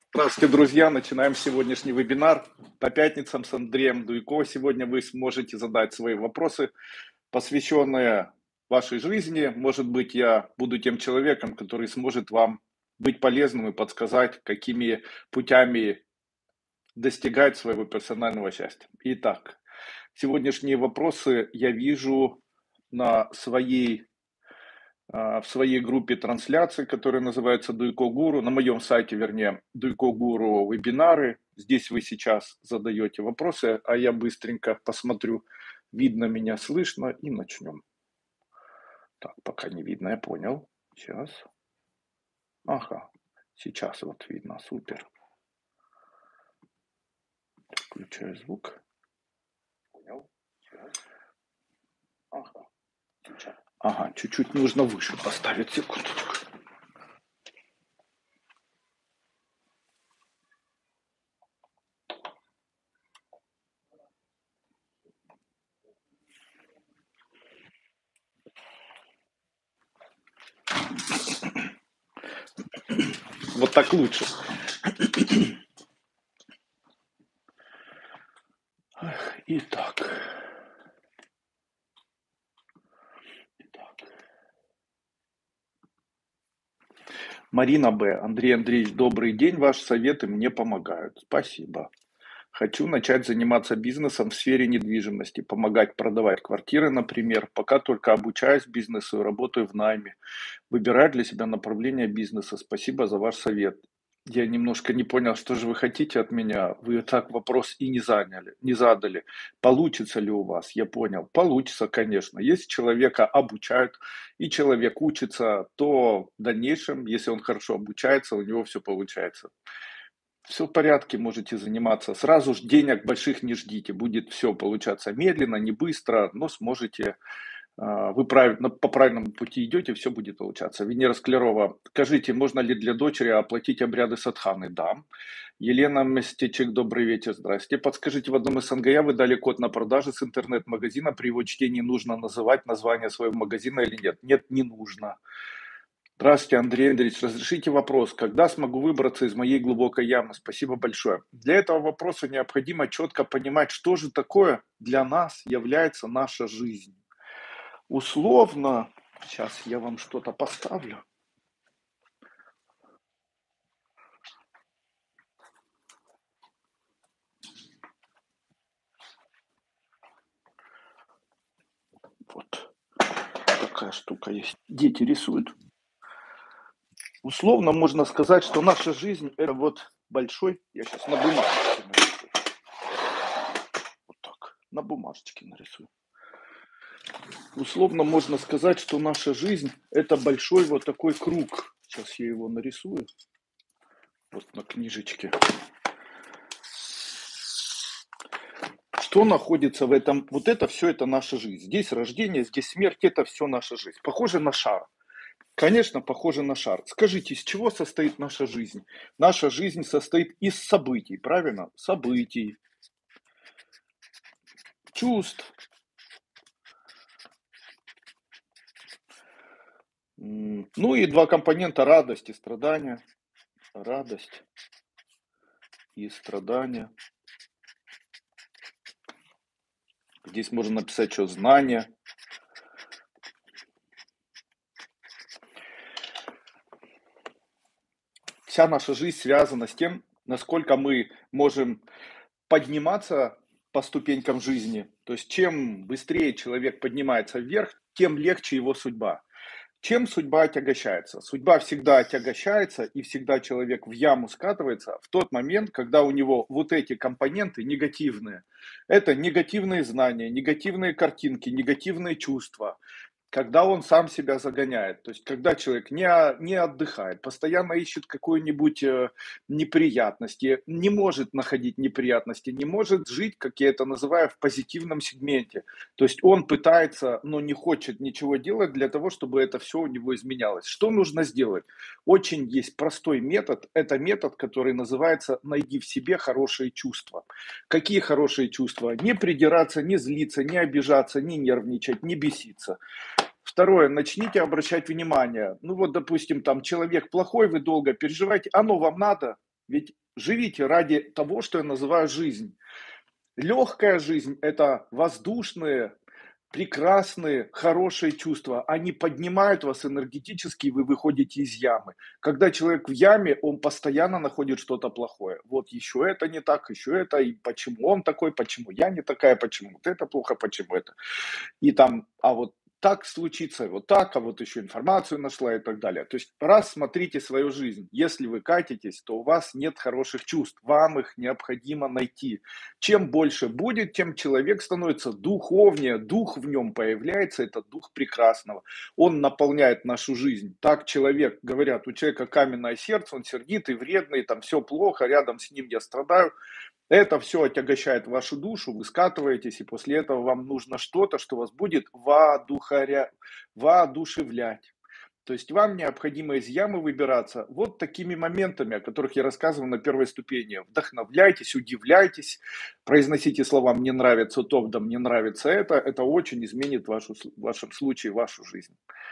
Здравствуйте, друзья! Начинаем сегодняшний вебинар по пятницам с Андреем Дуйко. Сегодня вы сможете задать свои вопросы, посвященные вашей жизни. Может быть, я буду тем человеком, который сможет вам быть полезным и подсказать, какими путями достигать своего персонального счастья. Итак, сегодняшние вопросы я вижу на в своей группе трансляции, которая называется Дуйко Гуру, на моем сайте, вернее, Дуйко Гуру вебинары. Здесь вы сейчас задаете вопросы, а я быстренько посмотрю, видно меня, слышно, и начнем. Так, пока не видно, я понял. Сейчас. Ага, сейчас вот видно, супер. Включаю звук. Понял. Сейчас. Ага, сейчас. Ага, чуть-чуть нужно выше поставить, секундочку. Вот так лучше. Итак. Марина Б. Андрей Андреевич, добрый день. Ваши советы мне помогают. Спасибо. Хочу начать заниматься бизнесом в сфере недвижимости, помогать продавать квартиры, например. Пока только обучаюсь бизнесу и работаю в найме. Выбираю для себя направление бизнеса. Спасибо за ваш совет. Я немножко не понял, что же вы хотите от меня. Вы так вопрос и не задали. Получится ли у вас? Я понял. Получится, конечно. Если человека обучают и человек учится, то в дальнейшем, если он хорошо обучается, у него все получается. Все в порядке, можете заниматься. Сразу же денег больших не ждите. Будет все получаться медленно, не быстро, но сможете. Вы по правильному пути идете, все будет получаться. Венера Склярова, скажите, можно ли для дочери оплатить обряды садханы? Да. Елена Местечек, добрый вечер, здрасте. Подскажите, в одном из СНГ вы дали код на продажи с интернет-магазина. При его чтении нужно называть название своего магазина или нет? Нет, не нужно. Здравствуйте, Андрей Андреевич. Разрешите вопрос. Когда смогу выбраться из моей глубокой ямы? Спасибо большое. Для этого вопроса необходимо четко понимать, что же такое для нас является наша жизнь. Условно, сейчас я вам что-то поставлю. Вот такая штука есть. Дети рисуют. Условно можно сказать, что наша жизнь это вот большой, я сейчас на бумажечке нарисую. Вот так, на бумажечке нарисую. Условно можно сказать, что наша жизнь это большой вот такой круг. Сейчас я его нарисую. Вот на книжечке. Что находится в этом? Вот это все, это наша жизнь. Здесь рождение, здесь смерть, это все наша жизнь. Похоже на шар. Конечно, похоже на шар. Скажите, из чего состоит наша жизнь? Наша жизнь состоит из событий, правильно? Событий, чувств, ну и два компонента радость и страдания. Радость и страдания. Здесь можно написать, что знание. Вся наша жизнь связана с тем, насколько мы можем подниматься по ступенькам жизни. То есть чем быстрее человек поднимается вверх, тем легче его судьба. Чем судьба отягощается? Судьба всегда отягощается, и всегда человек в яму скатывается в тот момент, когда у него вот эти компоненты негативные. Это негативные знания, негативные картинки, негативные чувства. Когда он сам себя загоняет, то есть когда человек не отдыхает, постоянно ищет какую-нибудь неприятности, не может находить неприятности, не может жить, как я это называю, в позитивном сегменте. То есть он пытается, но не хочет ничего делать для того, чтобы это все у него изменялось. Что нужно сделать? Очень есть простой метод. Это метод, который называется «найди в себе хорошие чувства». Какие хорошие чувства? Не придираться, не злиться, не обижаться, не нервничать, не беситься. Второе, начните обращать внимание. Ну вот, допустим, там человек плохой, вы долго переживаете, оно вам надо? Ведь живите ради того, что я называю жизнь. Легкая жизнь – это воздушные, прекрасные, хорошие чувства. Они поднимают вас энергетически, и вы выходите из ямы. Когда человек в яме, он постоянно находит что-то плохое. Вот еще это не так, еще это, и почему он такой, почему я не такая, почему вот это плохо, почему это. И там, а вот так случится, вот так, а вот еще информацию нашла и так далее. То есть рассмотрите свою жизнь. Если вы катитесь, то у вас нет хороших чувств, вам их необходимо найти. Чем больше будет, тем человек становится духовнее, дух в нем появляется, это дух прекрасного. Он наполняет нашу жизнь. Так человек, говорят, у человека каменное сердце, он сердитый, вредный, там все плохо, рядом с ним я страдаю. Это все отягощает вашу душу, вы скатываетесь, и после этого вам нужно что-то, что вас будет воодушевлять. То есть вам необходимо из ямы выбираться вот такими моментами, о которых я рассказывал на первой ступени. Вдохновляйтесь, удивляйтесь, произносите слова «мне нравится то», «да мне нравится это». Это очень изменит в вашем случае вашу жизнь.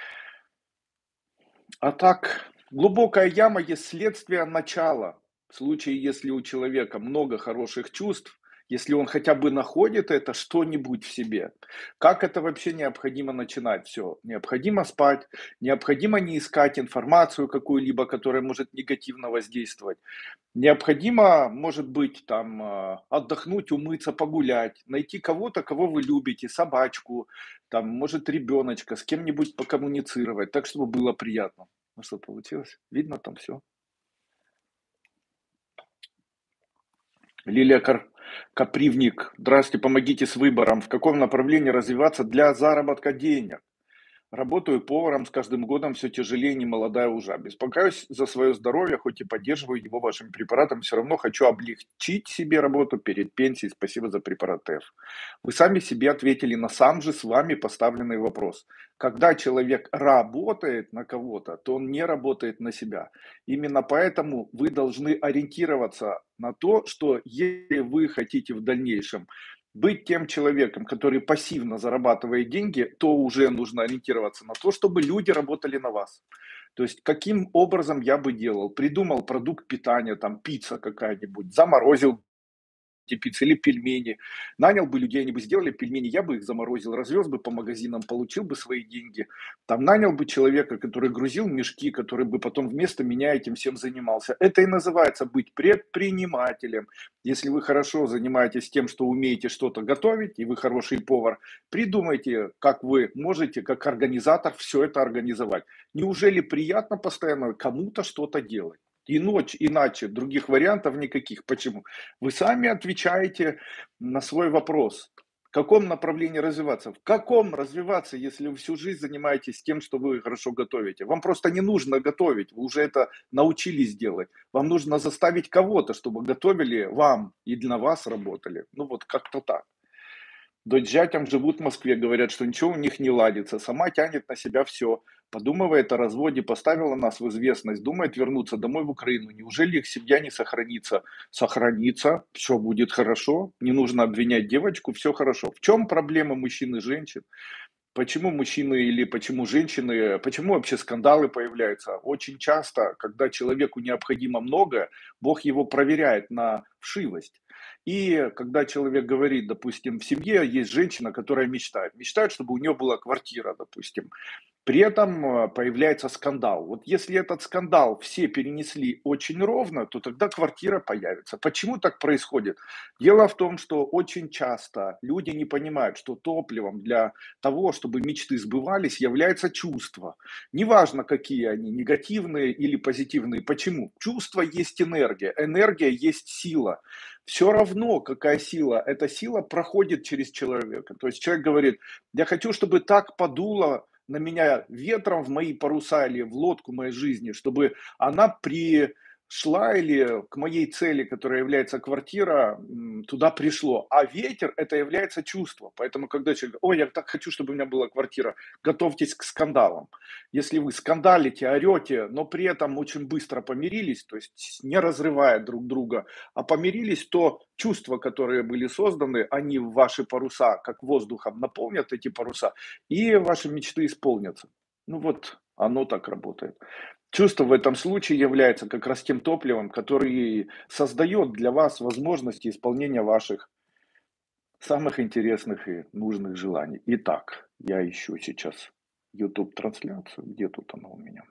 А так, глубокая яма есть следствие начала. В случае, если у человека много хороших чувств, если он хотя бы находит это что-нибудь в себе, как это вообще необходимо начинать все? Необходимо спать, необходимо не искать информацию какую-либо, которая может негативно воздействовать. Необходимо, может быть, там отдохнуть, умыться, погулять, найти кого-то, кого вы любите, собачку, там, может, ребеночка, с кем-нибудь покоммуницировать, так, чтобы было приятно. Ну что, получилось? Видно там все. Лилия Капривник. Здравствуйте, помогите с выбором. В каком направлении развиваться для заработка денег? Работаю поваром, с каждым годом все тяжелее, немолодая уже. Беспокоюсь за свое здоровье, хоть и поддерживаю его вашим препаратом, все равно хочу облегчить себе работу перед пенсией. Спасибо за препарат F. Вы сами себе ответили на сам же с вами поставленный вопрос. Когда человек работает на кого-то, то он не работает на себя. Именно поэтому вы должны ориентироваться на то, что если вы хотите в дальнейшем быть тем человеком, который пассивно зарабатывает деньги, то уже нужно ориентироваться на то, чтобы люди работали на вас. То есть, каким образом я бы делал? Придумал продукт питания, там пицца какая-нибудь, заморозил эти пиццы или пельмени. Нанял бы людей, они бы сделали пельмени, я бы их заморозил, развез бы по магазинам, получил бы свои деньги. Там нанял бы человека, который грузил мешки, который бы потом вместо меня этим всем занимался. Это и называется быть предпринимателем. Если вы хорошо занимаетесь тем, что умеете что-то готовить, и вы хороший повар, придумайте, как вы можете, как организатор, все это организовать. Неужели приятно постоянно кому-то что-то делать? И ночь, иначе других вариантов никаких. Почему? Вы сами отвечаете на свой вопрос. В каком направлении развиваться? В каком развиваться, если вы всю жизнь занимаетесь тем, что вы хорошо готовите? Вам просто не нужно готовить, вы уже это научились делать. Вам нужно заставить кого-то, чтобы готовили вам и для вас работали. Ну вот как-то так. Дочь с зятем живут в Москве, говорят, что ничего у них не ладится, сама тянет на себя все. Подумывает о разводе, поставила нас в известность, думает вернуться домой в Украину. Неужели их семья не сохранится? Сохранится, все будет хорошо, не нужно обвинять девочку, все хорошо. В чем проблема мужчин и женщин? Почему мужчины или почему женщины, почему вообще скандалы появляются? Очень часто, когда человеку необходимо многое, Бог его проверяет на вшивость. И когда человек говорит, допустим, в семье есть женщина, которая мечтает, чтобы у нее была квартира, допустим. При этом появляется скандал. Вот если этот скандал все перенесли очень ровно, то тогда квартира появится. Почему так происходит? Дело в том, что очень часто люди не понимают, что топливом для того, чтобы мечты сбывались, является чувство. Неважно, какие они, негативные или позитивные. Почему? Чувство есть энергия, энергия есть сила. Все равно, какая сила, эта сила проходит через человека. То есть человек говорит, я хочу, чтобы так подуло на меня ветром в мои паруса или в лодку моей жизни, чтобы она пришла или к моей цели, которая является квартира, туда пришло. А ветер это является чувство. Поэтому, когда человек говорит, ой, я так хочу, чтобы у меня была квартира, готовьтесь к скандалам. Если вы скандалите, орете, но при этом очень быстро помирились, то есть не разрывая друг друга, а помирились, то чувства, которые были созданы, они в ваши паруса, как воздухом, наполнят эти паруса, и ваши мечты исполнятся. Ну вот, Оно так работает. Чувство в этом случае является как раз тем топливом, который создает для вас возможности исполнения ваших самых интересных и нужных желаний. Итак, я ищу сейчас YouTube-трансляцию. Где тут она у меня?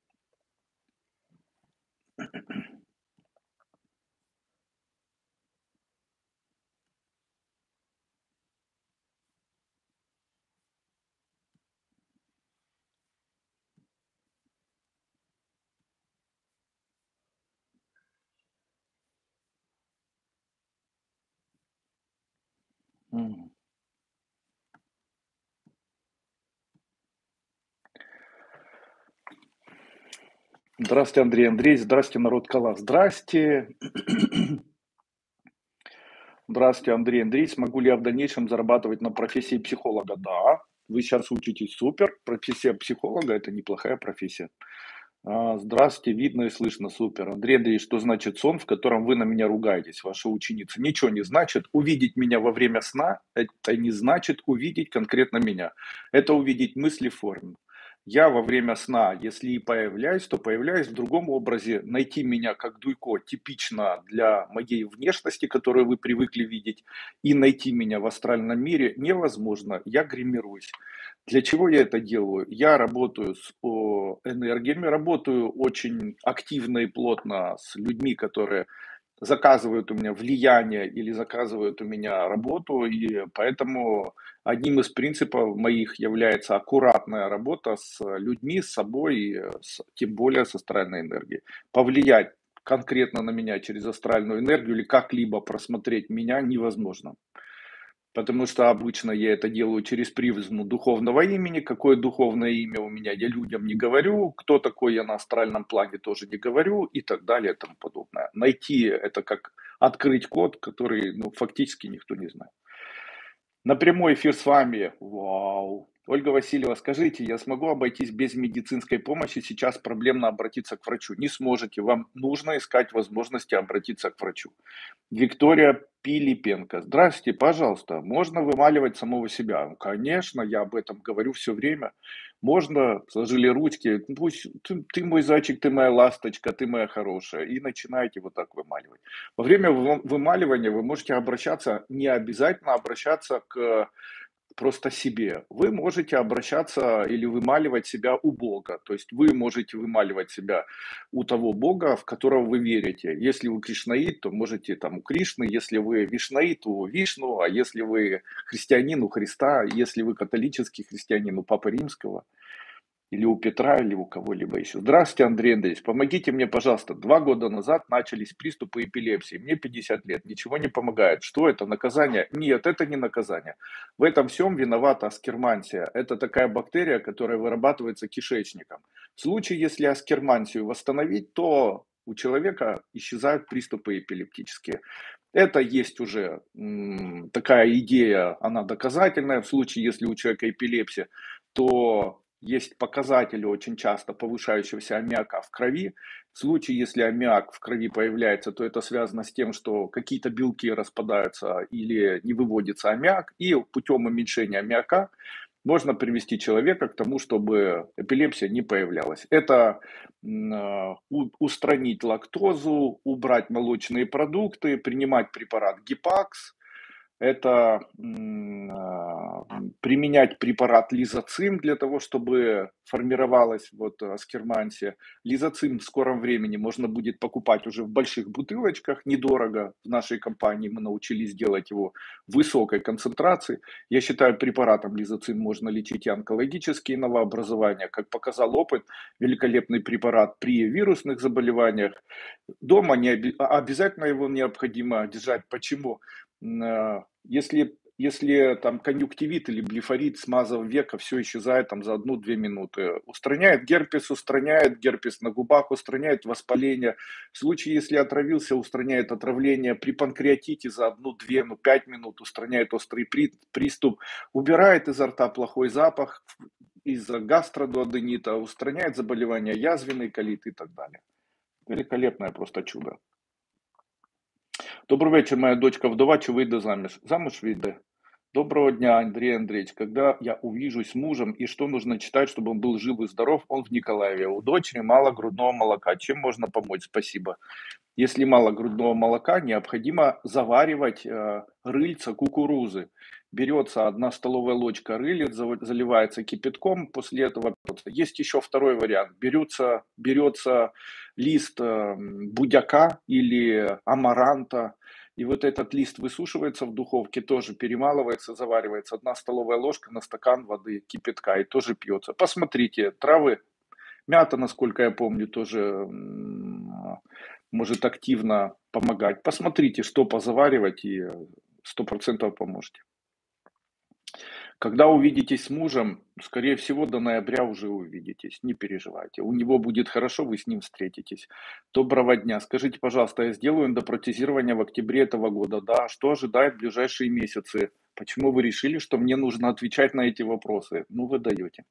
Мгм. Здравствуйте, Андрей Андреевич. Здравствуйте, народ Кала. Здрасте. Здравствуйте, Андрей Андреевич. Смогу ли я в дальнейшем зарабатывать на профессии психолога? Да, вы сейчас учитесь супер. Профессия психолога – это неплохая профессия. Здравствуйте, видно и слышно, супер. Андрей Андреевич, что значит сон, в котором вы на меня ругаетесь, ваша ученица? Ничего не значит. Увидеть меня во время сна, это не значит увидеть конкретно меня. Это увидеть мысли в форме. Я во время сна, если и появляюсь, то появляюсь в другом образе. Найти меня как Дуйко типично для моей внешности, которую вы привыкли видеть, и найти меня в астральном мире невозможно. Я гримируюсь. Для чего я это делаю? Я работаю с энергиями, работаю очень активно и плотно с людьми, которые заказывают у меня влияние или заказывают у меня работу, и поэтому одним из принципов моих является аккуратная работа с людьми, с собой, и тем более с астральной энергией. Повлиять конкретно на меня через астральную энергию или как-либо просмотреть меня невозможно. Потому что обычно я это делаю через призму духовного имени. Какое духовное имя у меня, я людям не говорю. Кто такой я на астральном плане, тоже не говорю. И так далее, и тому подобное. Найти это как открыть код, который ну, фактически никто не знает. На прямой эфир с вами. Вау. Ольга Васильева, скажите, я смогу обойтись без медицинской помощи? Сейчас проблемно обратиться к врачу. Не сможете. Вам нужно искать возможности обратиться к врачу. Виктория Пилипенко. Здравствуйте, пожалуйста, можно вымаливать самого себя? Ну, конечно, я об этом говорю все время. Можно, сложили ручки, пусть ты мой зайчик, ты моя ласточка, ты моя хорошая. И начинаете вот так вымаливать. Во время вымаливания вы можете обращаться, не обязательно обращаться к просто себе. Вы можете обращаться или вымаливать себя у Бога. То есть вы можете вымаливать себя у того Бога, в которого вы верите. Если вы кришнаит, то можете там у Кришны. Если вы вишнаит, то у Вишну. А если вы христианин, у Христа. Если вы католический христианин, у Папы Римского. Или у Петра, или у кого-либо еще. Здравствуйте, Андрей Андреевич. Помогите мне, пожалуйста. 2 года назад начались приступы эпилепсии. Мне 50 лет. Ничего не помогает. Что это? Наказание? Нет, это не наказание. В этом всем виновата аскермансия. Это такая бактерия, которая вырабатывается кишечником. В случае, если аскермансию восстановить, то у человека исчезают приступы эпилептические. Это есть уже такая идея, она доказательная. В случае, если у человека эпилепсия, то есть показатели очень часто повышающегося аммиака в крови. В случае, если аммиак в крови появляется, то это связано с тем, что какие-то белки распадаются или не выводится аммиак, и путем уменьшения аммиака можно привести человека к тому, чтобы эпилепсия не появлялась. Это устранить лактозу, убрать молочные продукты, принимать препарат Гипакс, это применять препарат лизоцим для того, чтобы формировалась вот аскермансия. Лизоцим в скором времени можно будет покупать уже в больших бутылочках, недорого. В нашей компании мы научились делать его в высокой концентрации. Я считаю, препаратом лизоцим можно лечить и онкологические новообразования. Как показал опыт, великолепный препарат при вирусных заболеваниях. Дома обязательно его необходимо держать. Почему? Если там конъюнктивит или блефорит, смазав века, все исчезает там за 1-2 минуты. Устраняет герпес на губах, устраняет воспаление. В случае, если отравился, устраняет отравление. При панкреатите за 1-2, 5 минут устраняет острый приступ. Убирает изо рта плохой запах из-за гастродуоденита, устраняет заболевания язвенный колит и так далее. Великолепное просто чудо. Добрий вечір, моя дочка вдова чи вийде заміж? Заміж вийде. Доброго дня, Андрей Андреевич. Когда я увижусь с мужем и что нужно читать, чтобы он был жив и здоров, он в Николаеве. У дочери мало грудного молока. Чем можно помочь? Спасибо. Если мало грудного молока, необходимо заваривать рыльца кукурузы. Берется 1 столовая ложка рылец, заливается кипятком, после этого есть еще второй вариант. Берется лист будяка или амаранта, и вот этот лист высушивается в духовке, тоже перемалывается, заваривается 1 столовая ложка на стакан воды кипятка и тоже пьется. Посмотрите, травы, мята, насколько я помню, тоже может активно помогать. Посмотрите, что позаваривать, и 100% поможете. Когда увидитесь с мужем, скорее всего, до ноября уже увидитесь, не переживайте. У него будет хорошо, вы с ним встретитесь. Доброго дня. Скажите, пожалуйста, я сделаю эндопротезирование в октябре этого года. Да, что ожидает в ближайшие месяцы? Почему вы решили, что мне нужно отвечать на эти вопросы? Ну, вы даете.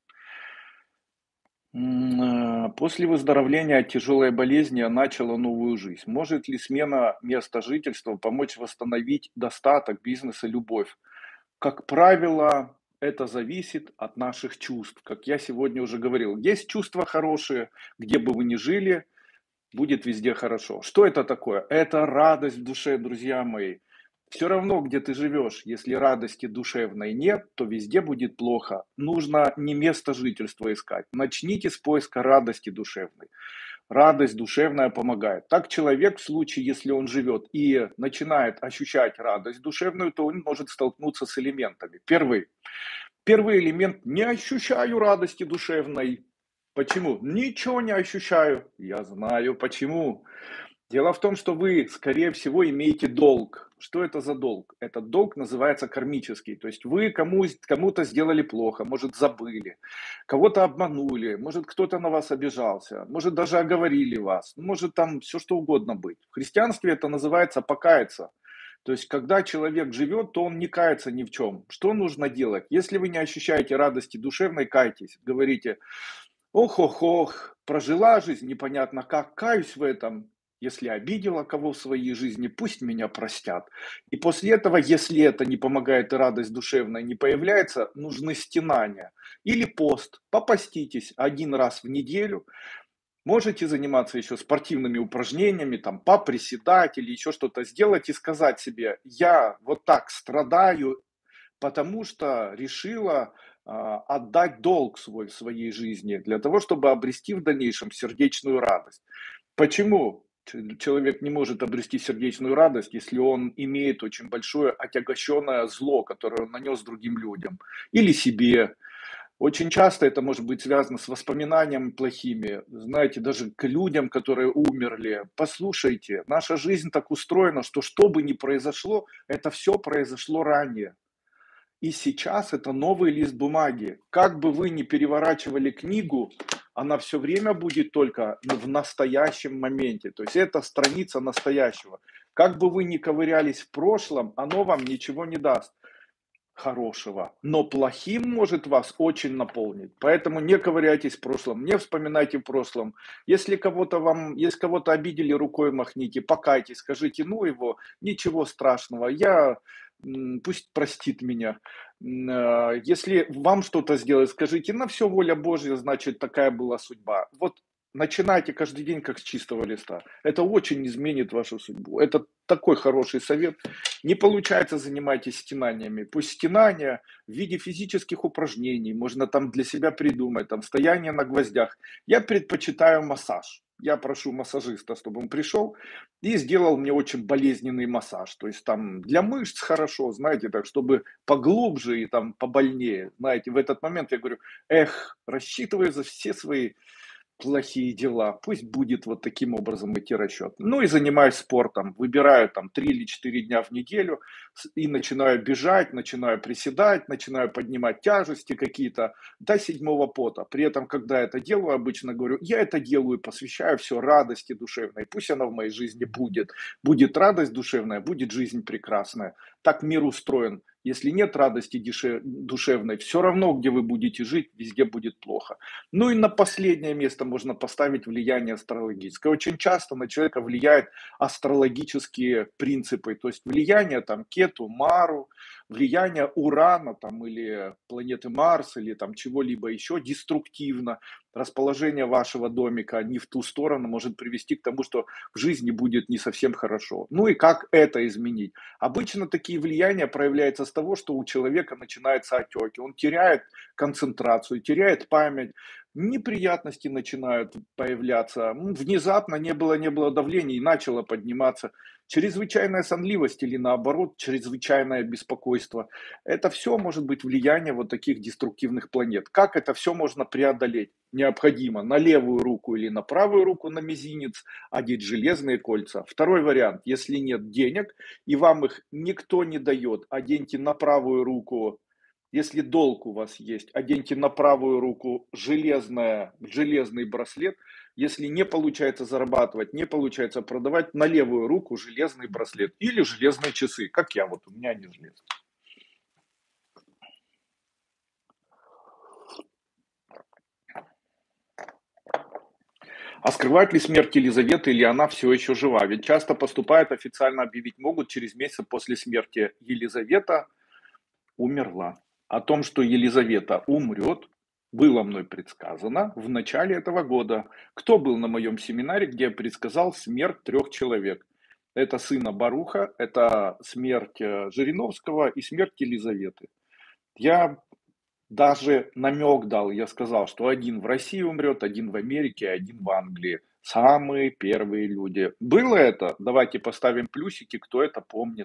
После выздоровления от тяжелой болезни я начала новую жизнь. Может ли смена места жительства помочь восстановить достаток, бизнес и любовь? Как правило, это зависит от наших чувств. Как я сегодня уже говорил, есть чувства хорошие, где бы вы ни жили, будет везде хорошо. Что это такое? Это радость в душе, друзья мои. Все равно, где ты живешь, если радости душевной нет, то везде будет плохо. Нужно не место жительства искать. Начните с поиска радости душевной. Радость душевная помогает. Так человек в случае, если он живет и начинает ощущать радость душевную, то он может столкнуться с элементами. Первый элемент – не ощущаю радости душевной. Почему? Ничего не ощущаю. Я знаю почему. Дело в том, что вы, скорее всего, имеете долг. Что это за долг? Этот долг называется кармический. То есть вы кому-то сделали плохо, может, забыли, кого-то обманули, может, кто-то на вас обижался, может, даже оговорили вас, может, там все что угодно быть. В христианстве это называется покаяться. То есть, когда человек живет, то он не кается ни в чем. Что нужно делать? Если вы не ощущаете радости душевной, кайтесь. Говорите, ох-ох-ох, прожила жизнь непонятно как, каюсь в этом. Если обидела кого в своей жизни, пусть меня простят. И после этого, если это не помогает и радость душевная не появляется, нужны стенания. Или пост. Попоститесь 1 раз в неделю. Можете заниматься еще спортивными упражнениями, там, поприседать или еще что-то сделать и сказать себе, я вот так страдаю, потому что решила отдать долг свой в своей жизни для того, чтобы обрести в дальнейшем сердечную радость. Почему человек не может обрести сердечную радость, если он имеет очень большое отягощенное зло, которое он нанес другим людям или себе? Очень часто это может быть связано с воспоминаниями плохими, знаете, даже к людям, которые умерли. Послушайте, наша жизнь так устроена, что бы ни произошло, это все произошло ранее. И сейчас это новый лист бумаги. Как бы вы ни переворачивали книгу, она все время будет только в настоящем моменте. То есть это страница настоящего. Как бы вы ни ковырялись в прошлом, оно вам ничего не даст хорошего, но плохим может вас очень наполнить. Поэтому не ковыряйтесь в прошлом, не вспоминайте в прошлом. Если кого-то обидели, рукой махните, покайтесь, скажите, ну его, ничего страшного, пусть простит меня. Если вам что-то сделать, скажите, на все воля Божья, значит, такая была судьба. Вот начинайте каждый день как с чистого листа. Это очень изменит вашу судьбу. Это такой хороший совет. Не получается, занимайтесь стенаниями. Пусть стенания в виде физических упражнений, можно там для себя придумать, там стояние на гвоздях. Я предпочитаю массаж. Я прошу массажиста, чтобы он пришел и сделал мне очень болезненный массаж. То есть там для мышц хорошо, знаете, так, чтобы поглубже и там побольнее. Знаете, в этот момент я говорю, рассчитываю за все свои плохие дела. Пусть будет вот таким образом идти расчет. Ну и занимаюсь спортом. Выбираю там 3 или 4 дня в неделю и начинаю бежать, начинаю приседать, начинаю поднимать тяжести какие-то до 7 пота. При этом, когда это делаю, обычно говорю, я это делаю, посвящаю все радости душевной. Пусть она в моей жизни будет. Будет радость душевная, будет жизнь прекрасная. Так мир устроен. Если нет радости душевной, все равно, где вы будете жить, везде будет плохо. Ну и на последнее место можно поставить влияние астрологическое. Очень часто на человека влияют астрологические принципы, то есть влияние там Кету, Мару, влияние Урана там, или планеты Марс, или там чего-либо еще деструктивно. Расположение вашего домика не в ту сторону может привести к тому, что в жизни будет не совсем хорошо. Ну и как это изменить? Обычно такие влияния проявляются с того, что у человека начинаются отеки, он теряет концентрацию, теряет память, неприятности начинают появляться, внезапно не было давления и начало подниматься, чрезвычайная сонливость или наоборот чрезвычайное беспокойство. Это все может быть влияние вот таких деструктивных планет. Как это все можно преодолеть? Необходимо на левую руку или на правую руку на мизинец одеть железные кольца. Второй вариант, если нет денег и вам их никто не дает, оденьте на правую руку, если долг у вас есть, оденьте на правую руку железный браслет. Если не получается зарабатывать, не получается продавать, на левую руку железный браслет или железные часы, как я, вот у меня они железные. А скрывает ли смерть Елизаветы или она все еще жива? Ведь часто поступает, официально объявить могут через месяц после смерти. Елизавета умерла. О том, что Елизавета умрет, было мной предсказано в начале этого года. Кто был на моем семинаре, где я предсказал смерть 3 человек? Это сына Баруха, это смерть Жириновского и смерть Елизаветы. Я даже намек дал, я сказал, что один в России умрет, один в Америке, один в Англии. Самые первые люди. Было это? Давайте поставим плюсики, кто это помнит.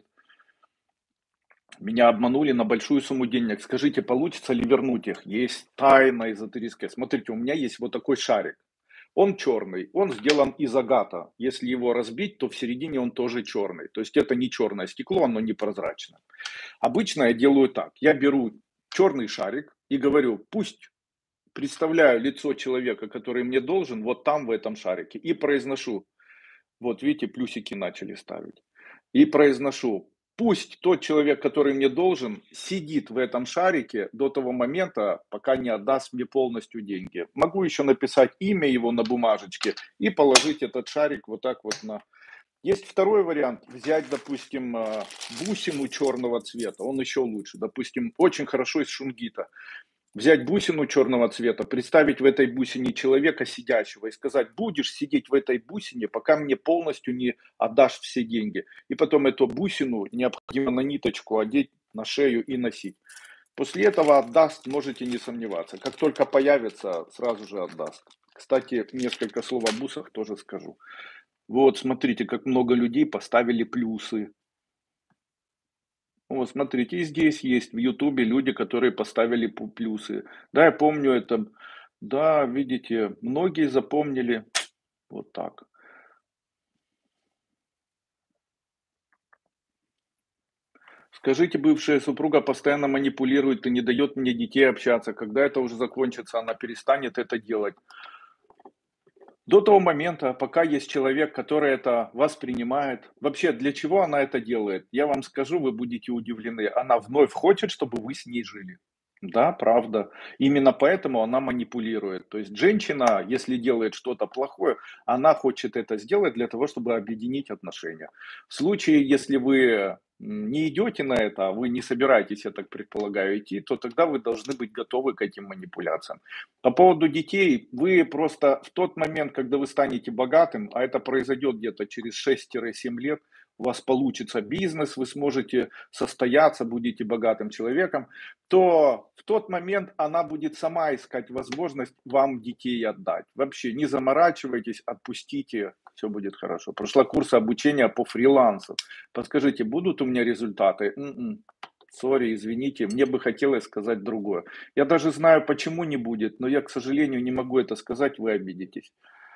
Меня обманули на большую сумму денег. Скажите, получится ли вернуть их? Есть тайна эзотерическая. Смотрите, у меня есть вот такой шарик. Он черный, он сделан из агата. Если его разбить, то в середине он тоже черный. То есть это не черное стекло, оно не прозрачное. Обычно я делаю так. Я беру черный шарик и говорю, пусть представляю лицо человека, который мне должен, вот там в этом шарике. И произношу, вот видите, плюсики начали ставить. И произношу, пусть тот человек, который мне должен, сидит в этом шарике до того момента, пока не отдаст мне полностью деньги. Могу еще написать имя его на бумажечке и положить этот шарик вот так вот на... Есть второй вариант, взять, допустим, бусину черного цвета, он еще лучше, допустим, очень хорошо из шунгита. Взять бусину черного цвета, представить в этой бусине человека сидящего и сказать, будешь сидеть в этой бусине, пока мне полностью не отдашь все деньги. И потом эту бусину необходимо на ниточку одеть на шею и носить. После этого отдаст, можете не сомневаться. Как только появится, сразу же отдаст. Кстати, несколько слов о бусах тоже скажу. Вот, смотрите, как много людей поставили плюсы. Вот, смотрите, и здесь есть в Ютубе люди, которые поставили плюсы. Да, я помню это. Да, видите, многие запомнили вот так. Скажите, бывшая супруга постоянно манипулирует и не дает мне детей общаться. Когда это уже закончится, она перестанет это делать. До того момента, пока есть человек, который это воспринимает. Вообще, для чего она это делает? Я вам скажу, вы будете удивлены. Она вновь хочет, чтобы вы с ней жили. Да, правда. Именно поэтому она манипулирует. То есть женщина, если делает что-то плохое, она хочет это сделать для того, чтобы объединить отношения. В случае, если вы не идете на это, а вы не собираетесь, я так предполагаю, идти, то тогда вы должны быть готовы к этим манипуляциям. По поводу детей, вы просто в тот момент, когда вы станете богатым, а это произойдет где-то через 6-7 лет, у вас получится бизнес, вы сможете состояться, будете богатым человеком, то в тот момент она будет сама искать возможность вам детей отдать. Вообще не заморачивайтесь, отпустите, все будет хорошо. Прошла курсы обучения по фрилансу. Подскажите, будут у меня результаты? Сори, извините, мне бы хотелось сказать другое. Я даже знаю, почему не будет, но я, к сожалению, не могу это сказать, вы обидитесь.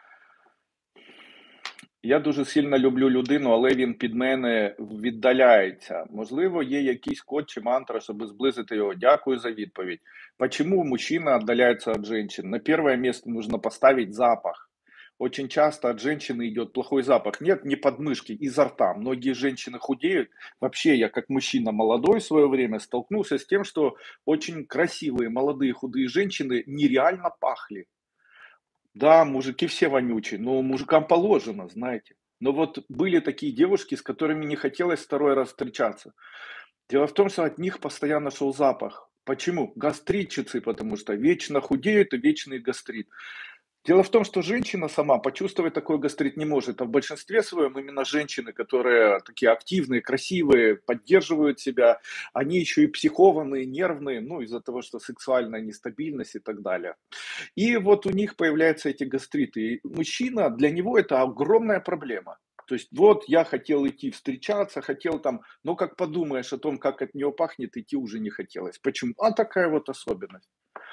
Я дуже сильно люблю людину, але він від мене віддаляється. Можливо, є якийсь код чи мантра, щоб зблизити його. Дякую за відповідь. Почему мужчина отдаляется от женщин? На первое место нужно поставить запах. очень часто от женщины идет плохой запах. Нет, не подмышки, изо рта. Многие женщины худеют. Вообще, я как мужчина молодой в свое время столкнулся с тем, что очень красивые, молодые, худые женщины нереально пахли. Да, мужики все вонючие, но мужикам положено, знаете. Но вот были такие девушки, с которыми не хотелось второй раз встречаться. Дело в том, что от них постоянно шел запах. Почему? Гастритчицы, потому что вечно худеют и вечный гастрит. Дело в том, что женщина сама почувствовать такой гастрит не может, а в большинстве своем именно женщины, которые такие активные, красивые, поддерживают себя, они еще и психованные, нервные, ну, из-за того, что сексуальная нестабильность и так далее. И вот у них появляются эти гастриты. И мужчина, для него это огромная проблема. То есть вот я хотел идти встречаться, хотел там, но как подумаешь о том, как от нее пахнет, идти уже не хотелось. Почему? А такая вот особенность.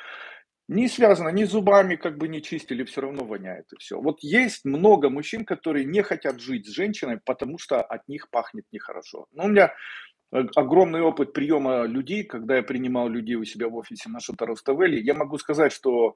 Не связано, ни зубами как бы не чистили, все равно воняет и все. Вот есть много мужчин, которые не хотят жить с женщиной, потому что от них пахнет нехорошо. Но у меня огромный опыт приема людей, когда я принимал людей у себя в офисе на что-то Руставели, я могу сказать, что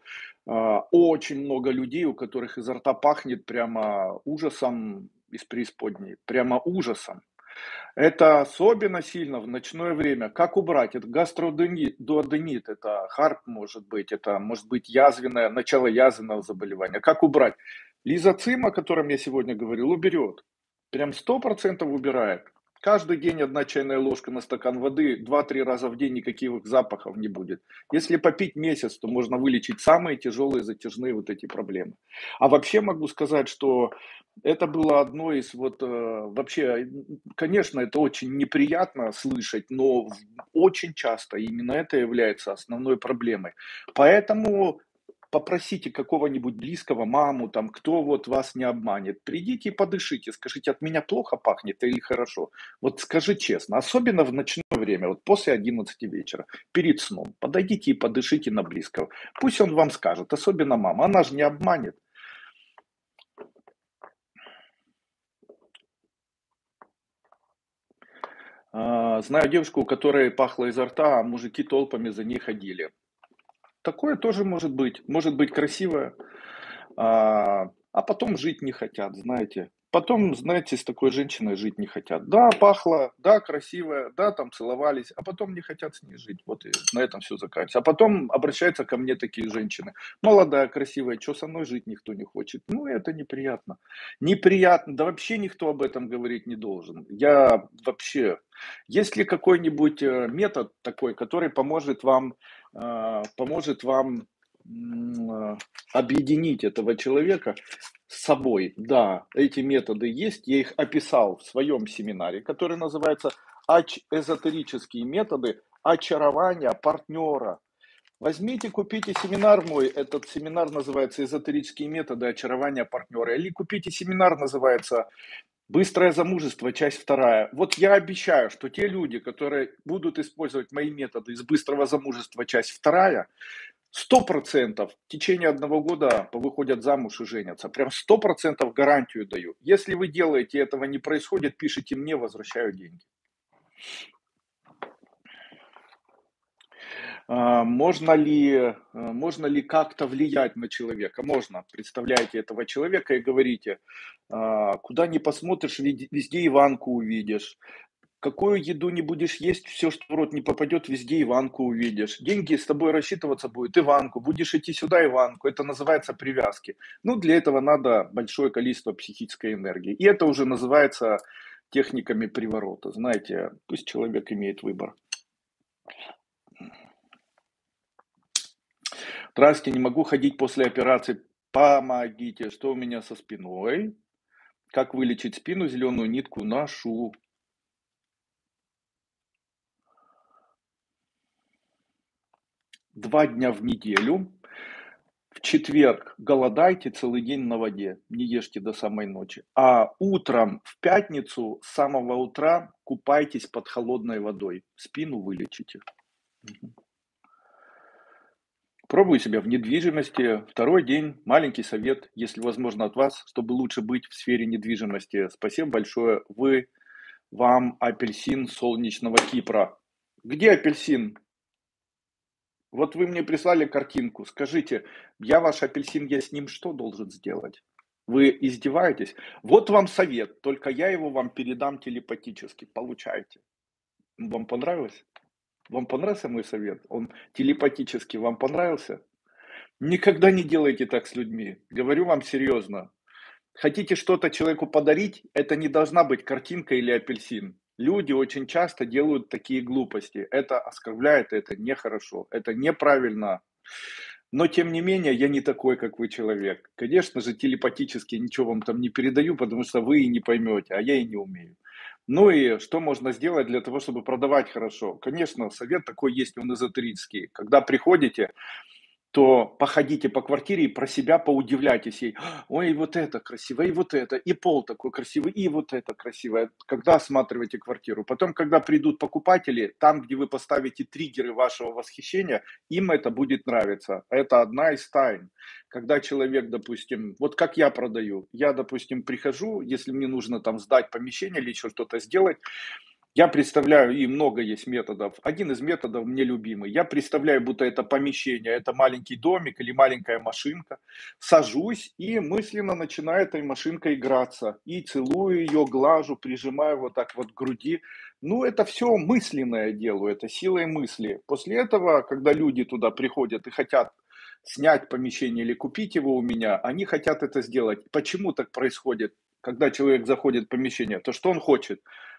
очень много людей, у которых изо рта пахнет прямо ужасом из преисподней, прямо ужасом. Это особенно сильно в ночное время. Как убрать? Это гастродуоденит, это харп может быть язвенное, начало язвенного заболевания. Как убрать? Лизоцим, о котором я сегодня говорил, уберет. Прям 100% убирает. Каждый день одна чайная ложка на стакан воды, два-три раза в день никаких запахов не будет. Если попить месяц, то можно вылечить самые тяжелые затяжные вот эти проблемы. А вообще могу сказать, что это было одно из вообще, конечно, это очень неприятно слышать, но очень часто именно это является основной проблемой. Поэтому попросите какого-нибудь близкого, маму, там, кто вот вас не обманет. Придите и подышите, скажите, от меня плохо пахнет или хорошо. Вот скажи честно, особенно в ночное время, вот после 11 вечера, перед сном, подойдите и подышите на близкого. Пусть он вам скажет, особенно мама, она же не обманет. Знаю девушку, у которой пахло изо рта, а мужики толпами за ней ходили. Такое тоже может быть красивое, а потом жить не хотят, знаете. Потом, знаете, с такой женщиной жить не хотят. Да, пахло, да, красивая, да, там целовались, а потом не хотят с ней жить. Вот и на этом все заканчивается. А потом обращаются ко мне такие женщины. Молодая, красивая, что со мной жить никто не хочет. Ну, это неприятно. Неприятно, да вообще никто об этом говорить не должен. Я вообще... Есть ли какой-нибудь метод такой, который поможет вам объединить этого человека с собой? Да, эти методы есть, я их описал в своем семинаре, который называется «Эзотерические методы очарования партнера». Возьмите, купите семинар мой, этот семинар называется «Эзотерические методы очарования партнера», или купите семинар, называется «Быстрое замужество. Часть вторая». Вот я обещаю, что те люди, которые будут использовать мои методы из «Быстрого замужества. Часть вторая», 100% в течение одного года выходят замуж и женятся. Прям 100% гарантию даю. Если вы делаете, этого не происходит, пишите мне, возвращаю деньги. Можно ли как-то влиять на человека? Можно. Представляете этого человека и говорите, куда ни посмотришь, везде Иванку увидишь. Какую еду не будешь есть, все, что в рот не попадет, везде Иванку увидишь. Деньги с тобой рассчитываться будет Иванку. Будешь идти сюда Иванку. Это называется привязки. Ну, для этого надо большое количество психической энергии. И это уже называется техниками приворота. Знаете, пусть человек имеет выбор. Здравствуйте, не могу ходить после операции. Помогите, что у меня со спиной? Как вылечить спину? Зеленую нитку ношу. 2 дня в неделю. В четверг голодайте целый день на воде, не ешьте до самой ночи. А утром в пятницу с самого утра купайтесь под холодной водой. Спину вылечите. Мгм. Пробую себя в недвижимости. Второй день. Маленький совет, если возможно, от вас, чтобы лучше быть в сфере недвижимости. Спасибо большое. Вам апельсин солнечного Кипра. Где апельсин? Вот вы мне прислали картинку. Скажите, я ваш апельсин, я с ним что должен сделать? Вы издеваетесь? Вот вам совет, только я его вам передам телепатически. Получайте. Вам понравилось? Вам понравился мой совет? Он телепатически вам понравился? Никогда не делайте так с людьми. Говорю вам серьезно. Хотите что-то человеку подарить, это не должна быть картинка или апельсин. Люди очень часто делают такие глупости. Это оскорбляет, это нехорошо, это неправильно. Но тем не менее, я не такой, как вы, человек. Конечно же, телепатически ничего вам там не передаю, потому что вы и не поймете, а я и не умею. Ну и что можно сделать для того, чтобы продавать хорошо? Конечно, совет такой есть, он эзотерический. Когда приходите, то походите по квартире и про себя поудивляйтесь ей. Ой, вот это красиво, и вот это, и пол такой красивый, и вот это красивое. Когда осматриваете квартиру. Потом, когда придут покупатели, там, где вы поставите триггеры вашего восхищения, им это будет нравиться. Это одна из тайн. Когда человек, допустим, вот как я продаю, я, допустим, прихожу, если мне нужно там сдать помещение или еще что-то сделать, я представляю, и много есть методов. Один из методов мне любимый. Я представляю, будто это помещение, это маленький домик или маленькая машинка. Сажусь и мысленно начинаю этой машинкой играться. И целую ее, глажу, прижимаю вот так вот к груди. Ну, это все мысленное делаю, это силой мысли. После этого, когда люди туда приходят и хотят снять помещение или купить его у меня, они хотят это сделать. Почему так происходит? Когда человек заходит в помещение, то что он хочет?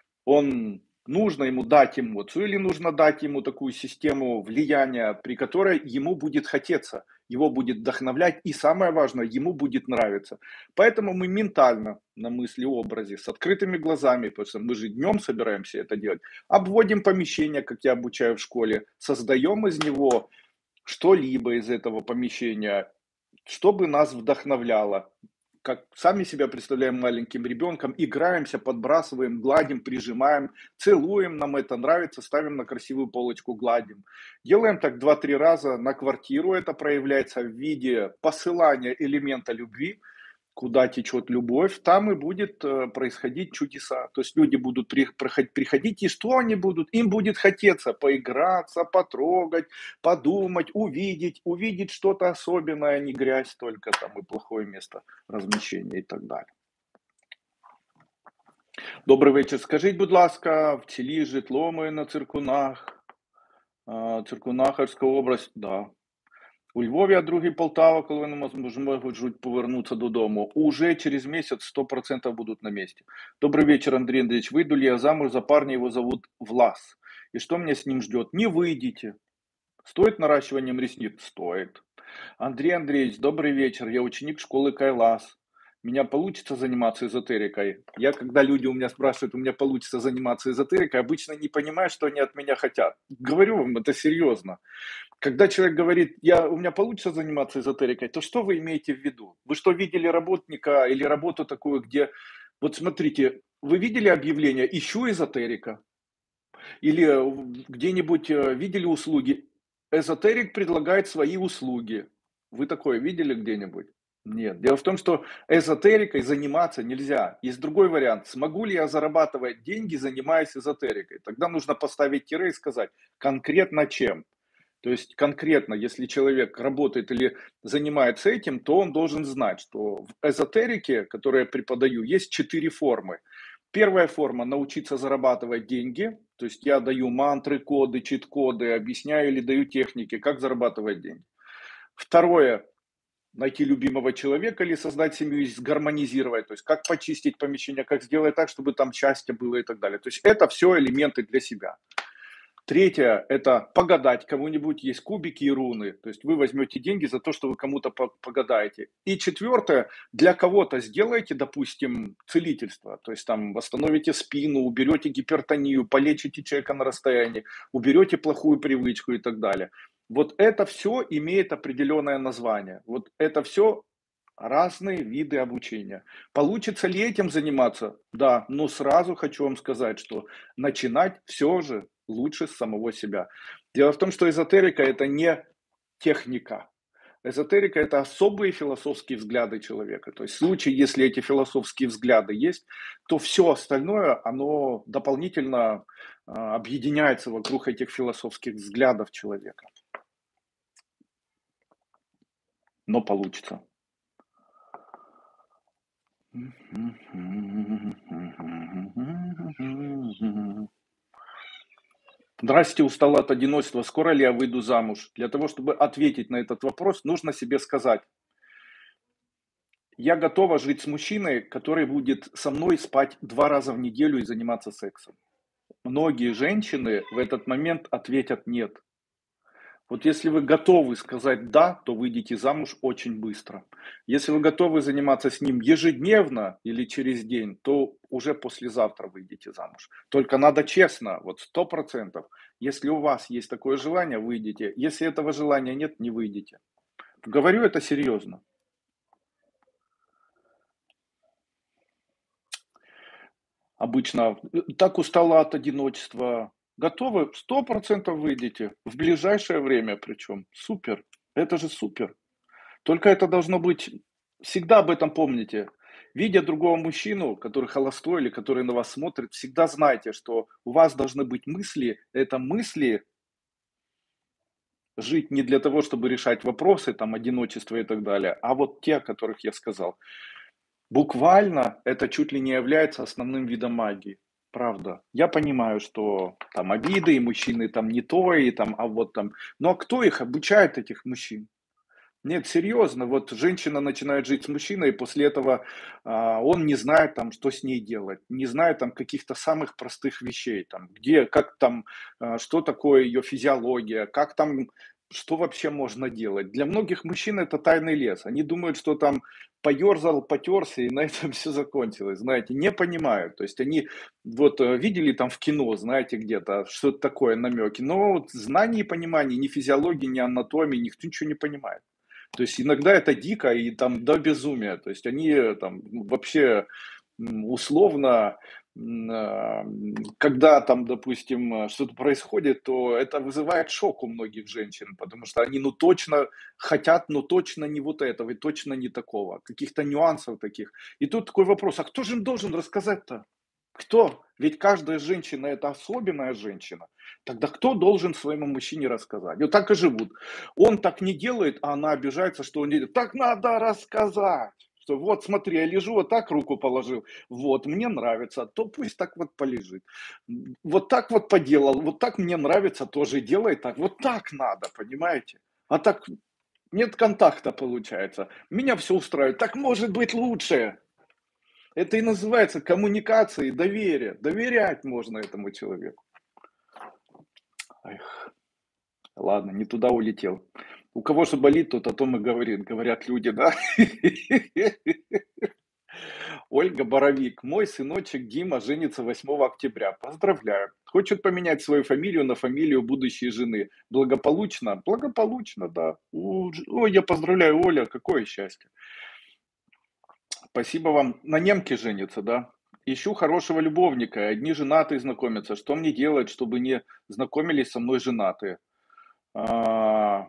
Нужно ему дать эмоцию или нужно дать ему такую систему влияния, при которой ему будет хотеться, его будет вдохновлять и, самое важное, ему будет нравиться. Поэтому мы ментально на мысли-образе, с открытыми глазами, потому что мы же днем собираемся это делать, обводим помещение, как я обучаю в школе, создаем из него что-либо из этого помещения, чтобы нас вдохновляло. Как сами себя представляем маленьким ребенком, играемся, подбрасываем, гладим, прижимаем, целуем, нам это нравится, ставим на красивую полочку, гладим. Делаем так 2-3 раза на квартиру, это проявляется в виде посылания элемента любви, куда течет любовь, там и будет происходить чудеса. То есть люди будут приходить, и что они будут? Им будет хотеться поиграться, потрогать, подумать, увидеть что-то особенное, а не грязь только там и плохое место размещения и так далее. Добрий вечір. Скажіть, будь ласка, в селі Житломи на Циркунах, Циркунахарська область, да. У Львові, а другий Полтава, коли вони можуть повернуться додому. Уже через месяц 100% будут на месте. Добрый вечер, Андрей Андреевич. Выйду ли я замуж за парня, его зовут Влас? И что меня с ним ждет? Не выйдете. Стоит наращиванием ресниц? Стоит. Андрей Андреевич, добрый вечер. Я ученик школы Кайлас. Меня получится заниматься эзотерикой? Я, когда люди у меня спрашивают, у меня получится заниматься эзотерикой, обычно не понимаю, что они от меня хотят. Говорю вам, это серьезно. Когда человек говорит, у меня получится заниматься эзотерикой, то что вы имеете в виду? Вы что, видели работника или работу такую, где, вот смотрите, вы видели объявление «Ищу эзотерика»? Или где-нибудь видели услуги? Эзотерик предлагает свои услуги. Вы такое видели где-нибудь? Нет. Дело в том, что эзотерикой заниматься нельзя. Есть другой вариант. Смогу ли я зарабатывать деньги, занимаясь эзотерикой? Тогда нужно поставить тире и сказать, конкретно чем. То есть конкретно, если человек работает или занимается этим, то он должен знать, что в эзотерике, которую я преподаю, есть 4 формы. Первая форма – научиться зарабатывать деньги. То есть я даю мантры, коды, чит-коды, объясняю или даю техники, как зарабатывать деньги. Второе – найти любимого человека или создать семью и сгармонизировать. То есть как почистить помещение, как сделать так, чтобы там счастье было и так далее. То есть это все элементы для себя. Третье – это погадать кому-нибудь, есть кубики и руны. То есть вы возьмете деньги за то, что вы кому-то погадаете. И четвертое – для кого-то сделайте, допустим, целительство. То есть там восстановите спину, уберете гипертонию, полечите человека на расстоянии, уберете плохую привычку и так далее. Вот это все имеет определенное название. Вот это все разные виды обучения. Получится ли этим заниматься? Да, но сразу хочу вам сказать, что начинать все же лучше с самого себя. Дело в том, что эзотерика – это не техника. Эзотерика – это особые философские взгляды человека. То есть в случае, если эти философские взгляды есть, то все остальное, оно дополнительно объединяется вокруг этих философских взглядов человека. Но получится. Здрасте, устала от одиночества. Скоро ли я выйду замуж? Для того, чтобы ответить на этот вопрос, нужно себе сказать: я готова жить с мужчиной, который будет со мной спать 2 раза в неделю и заниматься сексом. Многие женщины в этот момент ответят нет. Вот если вы готовы сказать да, то выйдите замуж очень быстро. Если вы готовы заниматься с ним ежедневно или через день, то уже послезавтра выйдете замуж. Только надо честно, вот 100%. Если у вас есть такое желание, выйдите. Если этого желания нет, не выйдете. Говорю это серьезно. Обычно так устала от одиночества. Готовы? 100% выйдете. В ближайшее время причем. Супер. Это же супер. Только это должно быть, всегда об этом помните. Видя другого мужчину, который холостой или который на вас смотрит, всегда знайте, что у вас должны быть мысли. Это мысли жить не для того, чтобы решать вопросы, там, одиночество и так далее, а вот те, о которых я сказал. Буквально это чуть ли не является основным видом магии. Правда. Я понимаю, что там обиды, и мужчины там не то, и там, а вот там. Но кто их обучает, этих мужчин? Нет, серьезно, вот женщина начинает жить с мужчиной, и после этого он не знает там, что с ней делать, не знает там каких-то самых простых вещей, там, где, как там, что такое ее физиология, как там, что вообще можно делать. Для многих мужчин это тайный лес. Они думают, что там поерзал, потерся, и на этом все закончилось, знаете, не понимают. То есть они вот видели там в кино, знаете, где-то что-то такое, намеки, но вот знаний и понимания ни физиологии, ни анатомии, никто ничего не понимает. То есть иногда это дико и там до безумия. То есть они там вообще условно, когда там, допустим, что-то происходит, то это вызывает шок у многих женщин, потому что они, ну, точно хотят, но точно не вот этого и точно не такого, каких-то нюансов таких. И тут такой вопрос, а кто же им должен рассказать-то? Кто? Ведь каждая женщина это особенная женщина. Тогда кто должен своему мужчине рассказать? Вот так и живут. Он так не делает, а она обижается, что он не делает. Так надо рассказать. Что вот смотри, я лежу, вот так руку положил, вот, мне нравится, то пусть так вот полежит. Вот так вот поделал, вот так мне нравится, тоже делай так. Вот так надо, понимаете? А так нет контакта получается. Меня все устраивает. Так может быть лучше. Это и называется коммуникация и доверие. Доверять можно этому человеку. Эх, ладно, не туда улетел. У кого же болит, тот о том и говорит, говорят люди, да? Ольга Боровик. Мой сыночек Дима женится 8 октября. Поздравляю. Хочет поменять свою фамилию на фамилию будущей жены. Благополучно? Благополучно, да. Ой, я поздравляю, Оля, какое счастье. Спасибо вам. На немке женится, да? Ищу хорошего любовника. Одни женатые знакомятся. Что мне делать, чтобы не знакомились со мной женатые? А,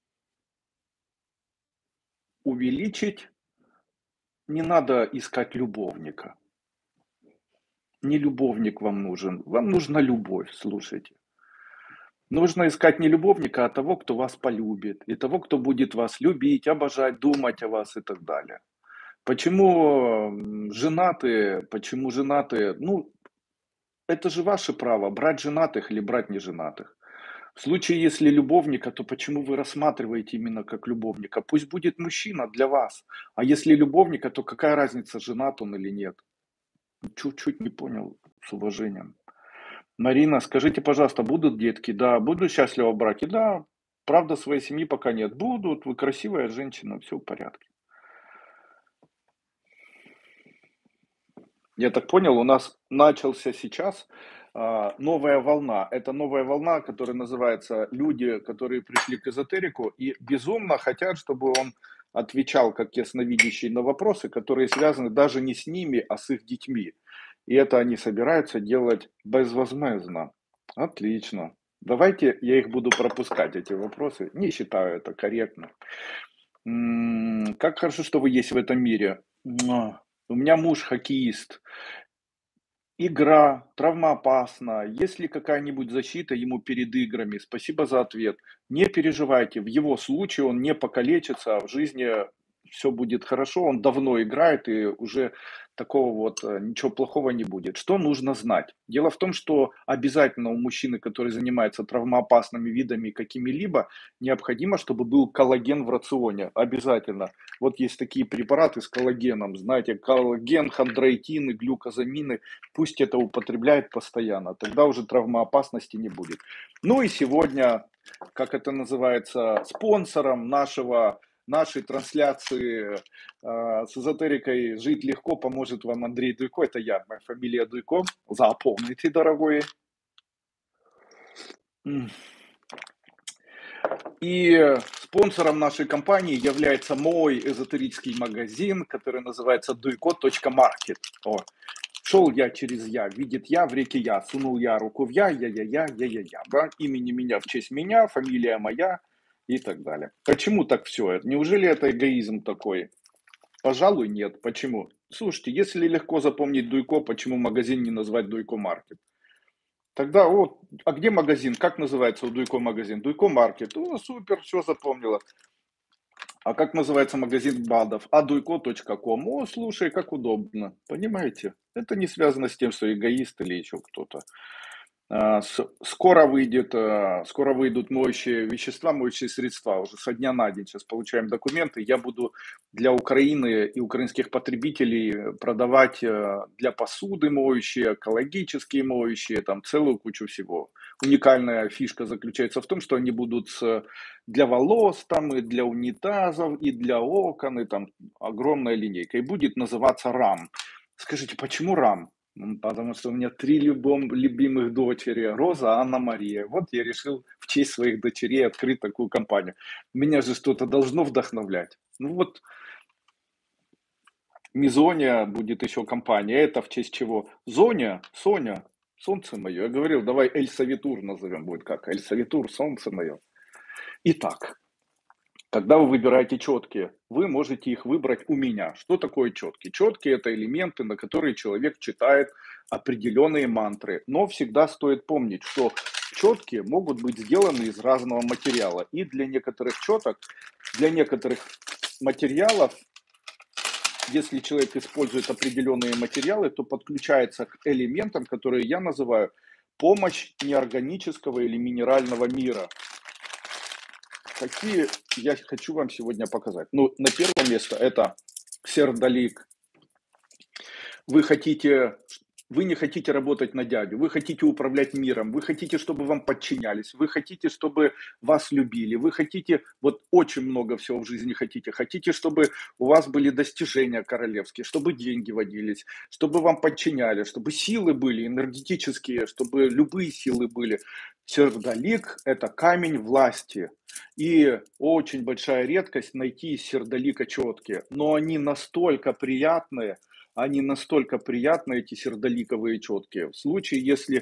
увеличить. Не надо искать любовника. Не любовник вам нужен. Вам нужна любовь, слушайте. Нужно искать не любовника, а того, кто вас полюбит. И того, кто будет вас любить, обожать, думать о вас и так далее. Почему женатые? Почему женатые? Ну, это же ваше право, брать женатых или брать неженатых. В случае, если любовника, то почему вы рассматриваете именно как любовника? Пусть будет мужчина для вас. А если любовника, то какая разница, женат он или нет? Чуть-чуть не понял, с уважением. Марина, скажите, пожалуйста, будут детки? Да. Буду счастлива в браке? Да. Правда, своей семьи пока нет. Будут. Вы красивая женщина, все в порядке. Я так понял, у нас начался сейчас новая волна. Это новая волна, которая называется люди, которые пришли к эзотерику и безумно хотят, чтобы он отвечал как ясновидящий на вопросы, которые связаны даже не с ними, а с их детьми. И это они собираются делать безвозмездно. Отлично. Давайте я их буду пропускать, эти вопросы. Не считаю это корректно. Как хорошо, что вы есть в этом мире. У меня муж хоккеист. Игра, травмоопасна. Есть ли какая-нибудь защита ему перед играми? Спасибо за ответ. Не переживайте, в его случае он не покалечится, а в жизни все будет хорошо, он давно играет, и уже такого вот ничего плохого не будет. Что нужно знать? Дело в том, что обязательно у мужчины, который занимается травмоопасными видами какими-либо, необходимо, чтобы был коллаген в рационе. Обязательно. Вот есть такие препараты с коллагеном, знаете, коллаген, хондроитины, глюкозамины. Пусть это употребляет постоянно, тогда уже травмоопасности не будет. Ну и сегодня, как это называется, спонсором нашей трансляции с эзотерикой «Жить легко» поможет вам Андрей Дуйко. Это я, моя фамилия Дуйко. Запомните, дорогой. И спонсором нашей компании является мой эзотерический магазин, который называется duйко.market. Шел я через я, видит я, в реке я, сунул я руку в я, да, имени меня в честь меня, фамилия моя и так далее. Почему так все? Неужели это эгоизм такой? Пожалуй, нет. Почему? Слушайте, если легко запомнить Дуйко, почему магазин не назвать Дуйко Маркет? Тогда, вот, а где магазин? Как называется у Дуйко магазин? Дуйко Маркет. О, супер, все запомнила. А как называется магазин БАДов? Aduiko.com. О, слушай, как удобно. Понимаете? Это не связано с тем, что эгоист или еще кто-то. Скоро выйдут моющие вещества, моющие средства. Уже со дня на день сейчас получаем документы. Я буду для Украины и украинских потребителей продавать для посуды моющие, экологические моющие, там целую кучу всего. Уникальная фишка заключается в том, что они будут для волос, там, и для унитазов, и для окон, и там огромная линейка. И будет называться РАМ. Скажите, почему РАМ? Потому что у меня три любимых дочери. Роза, Анна, Мария. Вот я решил в честь своих дочерей открыть такую компанию. Меня же что-то должно вдохновлять. Ну вот, Мизония будет еще компания. Это в честь чего? Зоня, Соня, солнце мое. Я говорил, давай Эль Савитур назовем. Будет как? Эль Савитур, солнце мое. Итак, когда вы выбираете четкие, вы можете их выбрать у меня. Что такое четкие? Четкие – это элементы, на которые человек читает определенные мантры. Но всегда стоит помнить, что четкие могут быть сделаны из разного материала. И для некоторых четок, для некоторых материалов, если человек использует определенные материалы, то подключается к элементам, которые я называю помощь неорганического или минерального мира. Какие я хочу вам сегодня показать. Ну, на первое место это сердолик. Вы хотите, вы не хотите работать на дядю, вы хотите управлять миром, вы хотите, чтобы вам подчинялись, вы хотите, чтобы вас любили, вы хотите, вот очень много всего в жизни хотите. Хотите, чтобы у вас были достижения королевские, чтобы деньги водились, чтобы вам подчиняли, чтобы силы были энергетические, чтобы любые силы были. Сердолик – это камень власти. И очень большая редкость найти из сердолика четкие, но они настолько приятные, эти сердоликовые четкие. В случае, если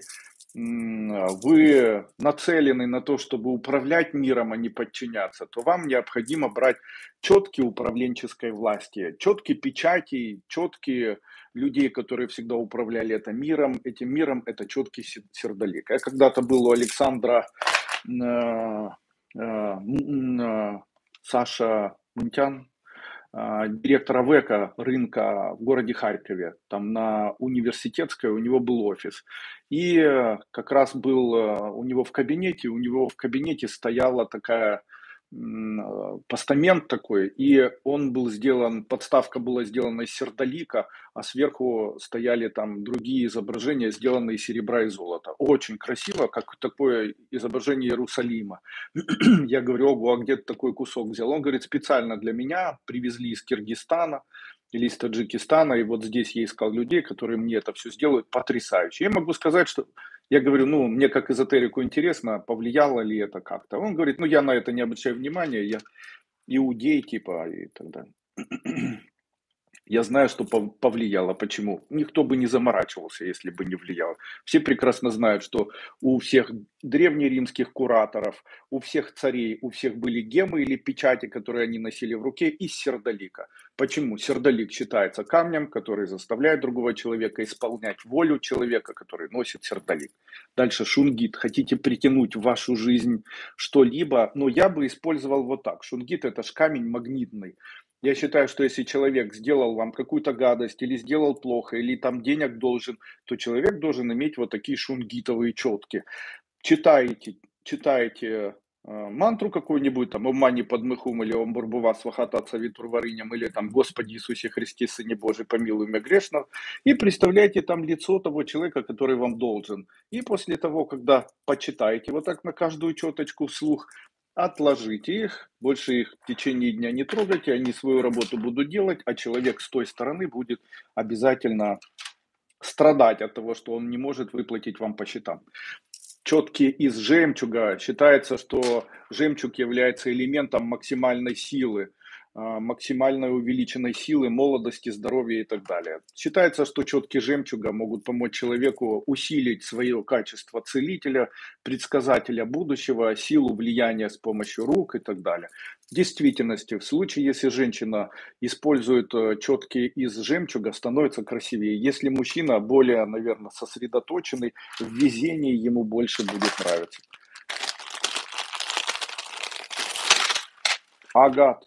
вы нацелены на то, чтобы управлять миром, а не подчиняться, то вам необходимо брать четкие управленческой власти, четкие печати, четкие людей, которые всегда управляли этим миром, это четкий сердолик. Я когда-то был у Александра э, Саша Мунтян, директора ВЭКа рынка в городе Харькове, там на Университетской у него был офис. И как раз был у него в кабинете стояла такая постамент такой, и он был сделан, подставка была сделана из сердолика, а сверху стояли там другие изображения, сделанные из серебра и золота. Очень красиво, как такое изображение Иерусалима. Я говорю, ого, а где ты такой кусок взял? Он говорит, специально для меня привезли из Киргизстана или из Таджикистана, и вот здесь я искал людей, которые мне это все сделают потрясающе. Я могу сказать, что я говорю, ну, мне как эзотерику интересно, повлияло ли это как-то. Он говорит, ну, я на это не обращаю внимания, я иудей типа и так далее. Я знаю, что повлияло. Почему? Никто бы не заморачивался, если бы не влияло. Все прекрасно знают, что у всех древнеримских кураторов, у всех царей, у всех были гемы или печати, которые они носили в руке, из сердолика. Почему? Сердолик считается камнем, который заставляет другого человека исполнять волю человека, который носит сердолик. Дальше шунгит. Хотите притянуть в вашу жизнь что-либо, но я бы использовал вот так. Шунгит – это ж камень магнитный. Я считаю, что если человек сделал вам какую-то гадость или сделал плохо, или там денег должен, то человек должен иметь вот такие шунгитовые четки. Читаете мантру какую-нибудь, там, «Ом мани падме хум» или «Ом бурбува свахата цавитур варыням», или там «Господи Иисусе Христе, Сыне Божий, помилуй меня грешного», и представляете там лицо того человека, который вам должен. И после того, когда почитаете вот так на каждую четочку вслух, отложите их, больше их в течение дня не трогайте, они свою работу будут делать, а человек с той стороны будет обязательно страдать от того, что он не может выплатить вам по счетам. Четки из жемчуга. Считается, что жемчуг является элементом максимальной силы, максимальной увеличенной силы, молодости, здоровья и так далее. Считается, что четки жемчуга могут помочь человеку усилить свое качество целителя, предсказателя будущего, силу влияния с помощью рук и так далее. В действительности, в случае, если женщина использует четки из жемчуга, становится красивее. Если мужчина более, наверное, сосредоточенный, в везении ему больше будет нравиться. Агат.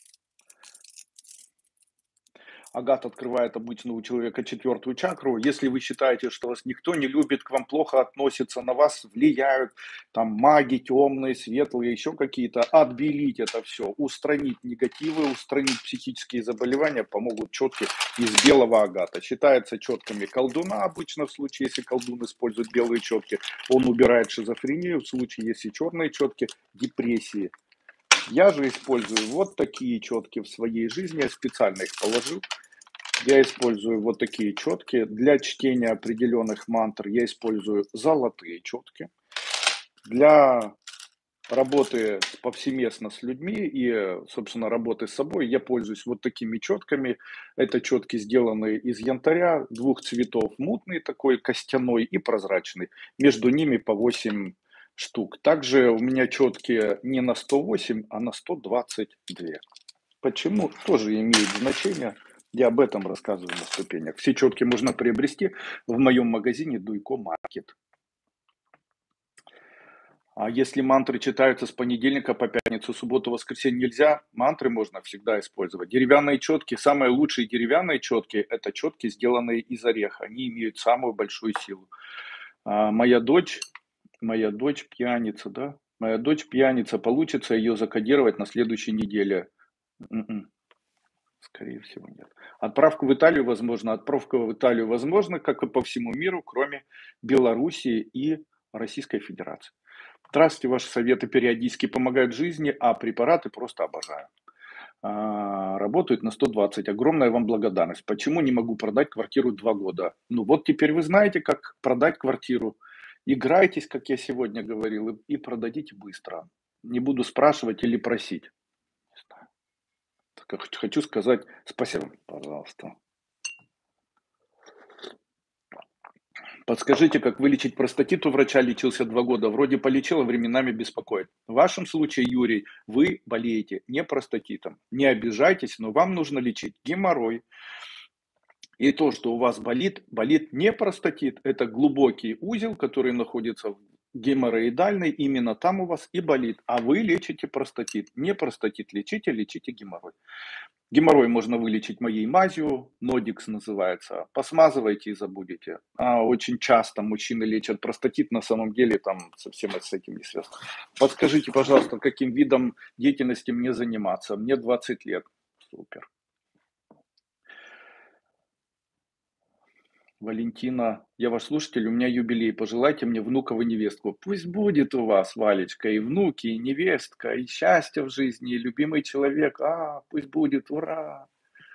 Агат открывает обычно у человека четвертую чакру. Если вы считаете, что вас никто не любит, к вам плохо относятся, на вас влияют, там маги темные, светлые, еще какие-то, отбелить это все, устранить негативы, устранить психические заболевания помогут четки из белого агата. Считается четками колдуна обычно в случае, если колдун использует белые четки, он убирает шизофрению, в случае, если черные четки, депрессии. Я же использую вот такие четки в своей жизни, я специально их положил. Я использую вот такие четки. Для чтения определенных мантр я использую золотые четки. Для работы повсеместно с людьми и, собственно, работы с собой я пользуюсь вот такими четками. Это четки, сделанные из янтаря, двух цветов, мутный такой, костяной и прозрачный. Между ними по 8 штук. Также у меня четки не на 108, а на 122. Почему? Тоже имеет значение. Я об этом рассказываю на ступенях. Все четки можно приобрести в моем магазине Дуйко Маркет. А если мантры читаются с понедельника по пятницу, субботу, воскресенье нельзя, мантры можно всегда использовать. Деревянные четки, самые лучшие деревянные четки, это четки, сделанные из ореха. Они имеют самую большую силу. Моя дочь пьяница, да? Моя дочь пьяница, получится ее закодировать на следующей неделе. Скорее всего, нет. Отправка в Италию возможно, как и по всему миру, кроме Белоруссии и Российской Федерации. Здравствуйте, ваши советы периодически помогают жизни, а препараты просто обожаю. Работают на 120. Огромная вам благодарность. Почему не могу продать квартиру 2 года? Ну вот теперь вы знаете, как продать квартиру. Играйтесь, как я сегодня говорил, и продадите быстро. Не буду спрашивать или просить. Хочу сказать спасибо, пожалуйста. Подскажите, как вылечить простатит? У врача лечился 2 года. Вроде полечил, а временами беспокоит. В вашем случае, Юрий, вы болеете не простатитом. Не обижайтесь, но вам нужно лечить геморрой. И то, что у вас болит не простатит. Это глубокий узел, который находится в геморроидальной. Именно там у вас и болит. А вы лечите простатит. Не простатит лечите, лечите геморрой. Геморрой можно вылечить моей мазью, Нодикс называется. Посмазывайте и забудете. Очень часто мужчины лечат простатит, на самом деле там совсем с этим не связано. Подскажите, пожалуйста, каким видом деятельности мне заниматься? Мне 20 лет. Супер. Валентина, я ваш слушатель, у меня юбилей, пожелайте мне внуков и невестку. Пусть будет у вас, Валечка, и внуки, и невестка, и счастье в жизни, и любимый человек. Пусть будет, ура!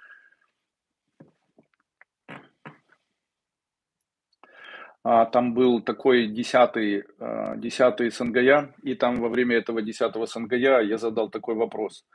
Там был такой 10-й Сангая, и там во время этого 10-го Сангая я задал такой вопрос.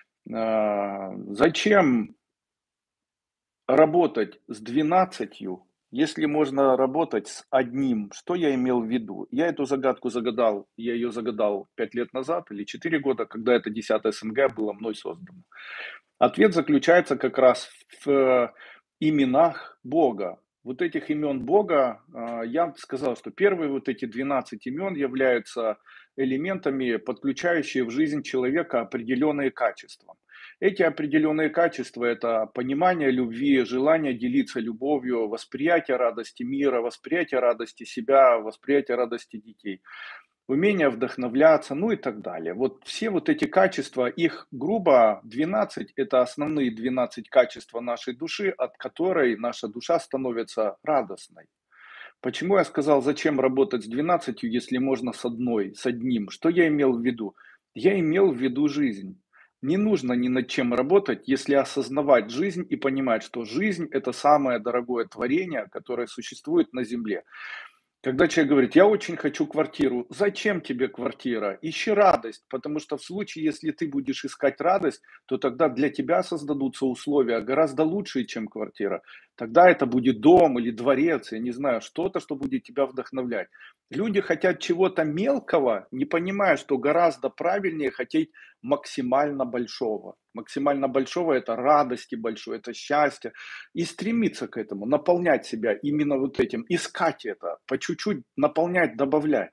Зачем работать с 12, если можно работать с одним? Что я имел в виду? Я эту загадку загадал, я ее загадал 5 лет назад или 4 года, когда это 10-е СНГ было мной создано. Ответ заключается как раз в именах Бога. Вот этих имен Бога, я сказал, что первые вот эти 12 имен являются элементами, подключающие в жизнь человека определенные качества. Эти определенные качества – это понимание любви, желание делиться любовью, восприятие радости мира, восприятие радости себя, восприятие радости детей, умение вдохновляться, ну и так далее. Вот все вот эти качества, их грубо 12, это основные 12 качеств нашей души, от которой наша душа становится радостной. Почему я сказал, зачем работать с 12, если можно с одной, с одним? Что я имел в виду? Я имел в виду жизнь. Не нужно ни над чем работать, если осознавать жизнь и понимать, что жизнь – это самое дорогое творение, которое существует на Земле. Когда человек говорит: "Я очень хочу квартиру". Зачем тебе квартира? Ищи радость, потому что в случае, если ты будешь искать радость, то тогда для тебя создадутся условия гораздо лучшие, чем квартира. Тогда это будет дом или дворец, я не знаю, что-то, что будет тебя вдохновлять. Люди хотят чего-то мелкого, не понимая, что гораздо правильнее хотеть максимально большого. Максимально большого – это радости большой, это счастье. И стремиться к этому, наполнять себя именно вот этим, искать это, по чуть-чуть наполнять, добавлять.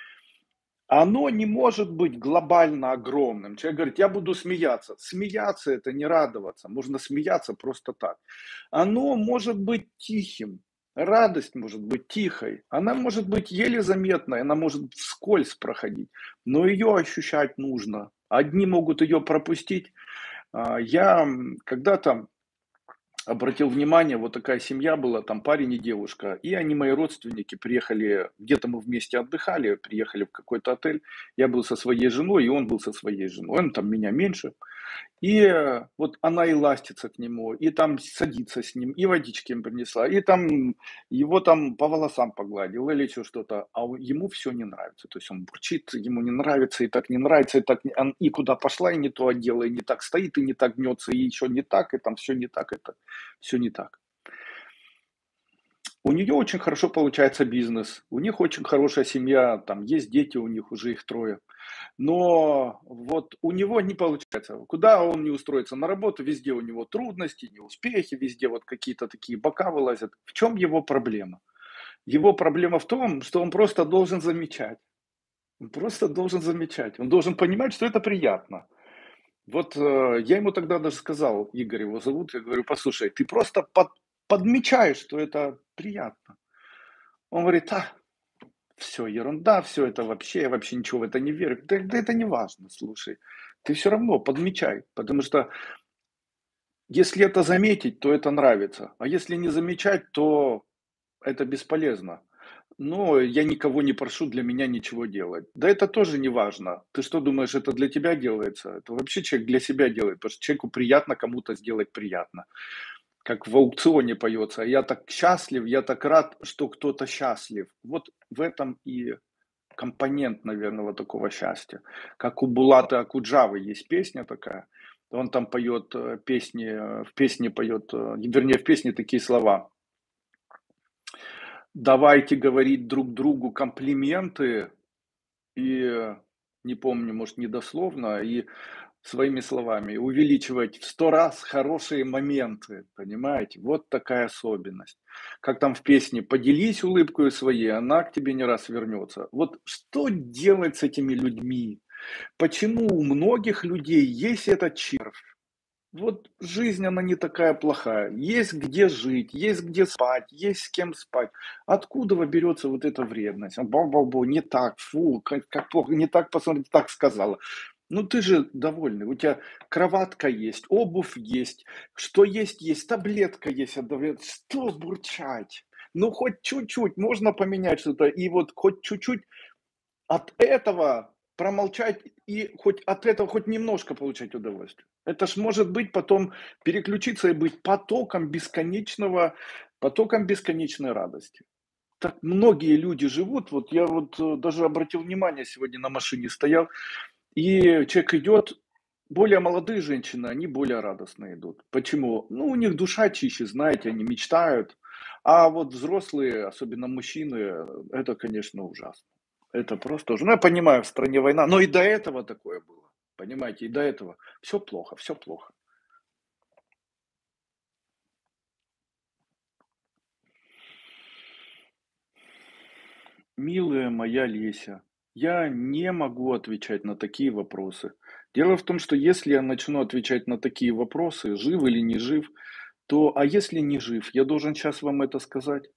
Оно не может быть глобально огромным. Человек говорит: "Я буду смеяться". Смеяться – это не радоваться, можно смеяться просто так. Оно может быть тихим, радость может быть тихой, она может быть еле заметной, она может вскользь проходить, но ее ощущать нужно. Одни могут ее пропустить. Я когда-то обратил внимание, вот такая семья была, там парень и девушка, и они мои родственники, приехали, где-то мы вместе отдыхали, приехали в какой-то отель, я был со своей женой, и он был со своей женой, он там меня меньше, и вот она и ластится к нему, и там садится с ним, и водички им принесла, и там его там по волосам погладил или еще что-то, а ему все не нравится. То есть он бурчит, ему не нравится, и так не нравится, и так и куда пошла, и не то одела, и не так стоит, и не так гнется, и еще не так, и там все не так, это все не так. У нее очень хорошо получается бизнес, у них очень хорошая семья, там есть дети, у них уже их трое. Но вот у него не получается. Куда он не устроится на работу, везде у него трудности, неуспехи, везде вот какие-то такие бока вылазят. В чем его проблема? Его проблема в том, что он просто должен замечать. Он просто должен замечать. Он должен понимать, что это приятно. Вот я ему тогда даже сказал, Игорь его зовут, я говорю: "Послушай, ты просто подмечаешь, что это приятно". Он говорит: все ерунда, все это вообще, я вообще ничего в это не верю. Да это не важно, слушай. Ты все равно подмечай, потому что если это заметить, то это нравится, а если не замечать, то это бесполезно. Но я никого не прошу для меня ничего делать. Да это тоже не важно. Ты что думаешь, это для тебя делается? Это вообще человек для себя делает, потому что человеку приятно кому-то сделать приятно. Как в аукционе поется: "Я так счастлив, я так рад, что кто-то счастлив". Вот в этом и компонент, наверное, вот такого счастья. Как у Булата Акуджавы есть песня такая. Он там поет песни, в песне поет, вернее, в песне такие слова: "Давайте говорить друг другу комплименты", и не помню, может, не дословно, и своими словами: "Увеличивать в 100 раз хорошие моменты". Понимаете? Вот такая особенность. Как там в песне: "Поделись улыбкою своей, она к тебе не раз вернется". Вот что делать с этими людьми? Почему у многих людей есть этот червь? Вот жизнь, она не такая плохая. Есть где жить, есть где спать, есть с кем спать. Откуда берется вот эта вредность? Бау-бау-бау, не так, фу, как плохо, не так посмотрите, так сказала. Ну ты же довольный, у тебя кроватка есть, обувь есть, что есть, таблетка есть от давления. Что бурчать? Ну хоть чуть-чуть, можно поменять что-то, и вот хоть чуть-чуть от этого промолчать и хоть от этого хоть немножко получать удовольствие. Это ж может быть потом переключиться и быть потоком бесконечной радости. Так многие люди живут. Вот я вот даже обратил внимание, сегодня на машине стоял, и человек идет, более молодые женщины, они более радостно идут. Почему? Ну, у них душа чище, знаете, они мечтают. А вот взрослые, особенно мужчины, это, конечно, ужасно. Это просто уже. Ну, я понимаю, в стране война, но и до этого такое было. Понимаете, и до этого. Все плохо, все плохо. Милая моя Леся, я не могу отвечать на такие вопросы. Дело в том, что если я начну отвечать на такие вопросы, жив или не жив, то, а если не жив, я должен сейчас вам это сказать?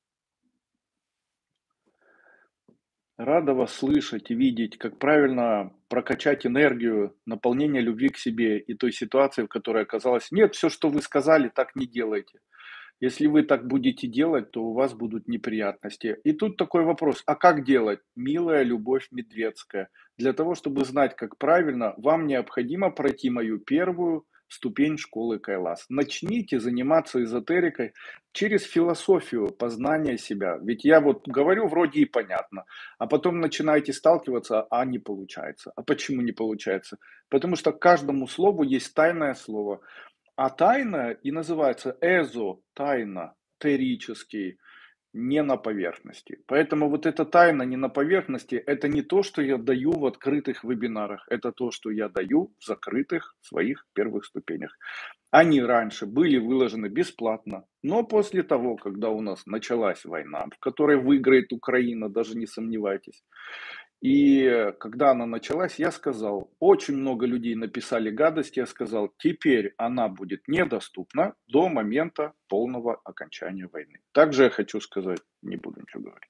Рада вас слышать и видеть, как правильно прокачать энергию, наполнение любви к себе и той ситуации, в которой оказалась. Нет, все, что вы сказали, так не делайте. Если вы так будете делать, то у вас будут неприятности. И тут такой вопрос, а как делать? Милая Любовь Медведская. Для того, чтобы знать, как правильно, вам необходимо пройти мою первую ступень школы Кайлас. Начните заниматься эзотерикой через философию познания себя. Ведь я вот говорю вроде и понятно, а потом начинаете сталкиваться, а не получается. А почему не получается? Потому что к каждому слову есть тайное слово. А тайна и называется эзо-тайна, терический, не на поверхности. Поэтому вот эта тайна не на поверхности, это не то, что я даю в открытых вебинарах, это то, что я даю в закрытых своих первых ступенях. Они раньше были выложены бесплатно, но после того, когда у нас началась война, в которой выиграет Украина, даже не сомневайтесь, и когда она началась, я сказал, очень много людей написали гадости, я сказал, теперь она будет недоступна до момента полного окончания войны. Также я хочу сказать, не буду ничего говорить.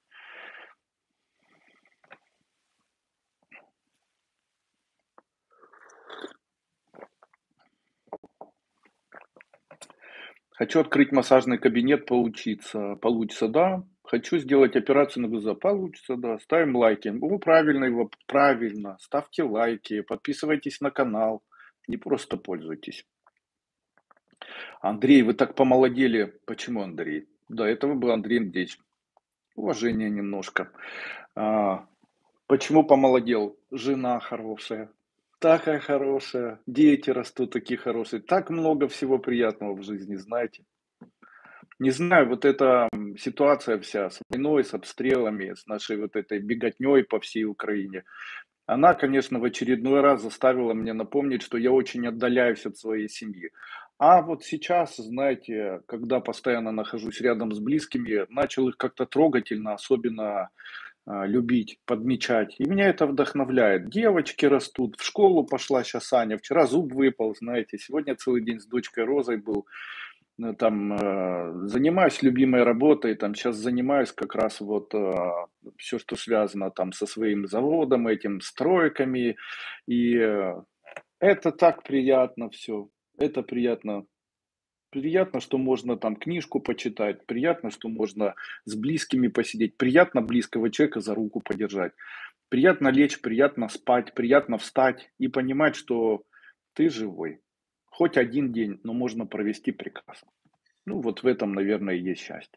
Хочу открыть массажный кабинет, получится, да. Хочу сделать операцию на глаза, получится, да. Ставим лайки. Ну, правильно его, правильно. Ставьте лайки, подписывайтесь на канал. Не просто пользуйтесь. Андрей, вы так помолодели. Почему Андрей? До этого был Андрей Андреевич. Уважение немножко. А, почему помолодел? Жена хорошая. Такая хорошая. Дети растут такие хорошие. Так много всего приятного в жизни, знаете. Не знаю, вот эта ситуация вся с войной, с обстрелами, с нашей вот этой беготней по всей Украине, она, конечно, в очередной раз заставила меня напомнить, что я очень отдаляюсь от своей семьи. А вот сейчас, знаете, когда постоянно нахожусь рядом с близкими, начал их как-то трогательно, особенно любить, подмечать. И меня это вдохновляет. Девочки растут, в школу пошла сейчас Аня, вчера зуб выпал, знаете, сегодня целый день с дочкой Розой был. Там занимаюсь любимой работой, там сейчас занимаюсь как раз вот все, что связано там со своим заводом этим, стройками, и это так приятно все, это приятно. Приятно, что можно там книжку почитать, приятно, что можно с близкими посидеть, приятно близкого человека за руку подержать, приятно лечь, приятно спать, приятно встать и понимать, что ты живой. Хоть один день, но можно провести прекрасно. Ну, вот в этом, наверное, и есть счастье.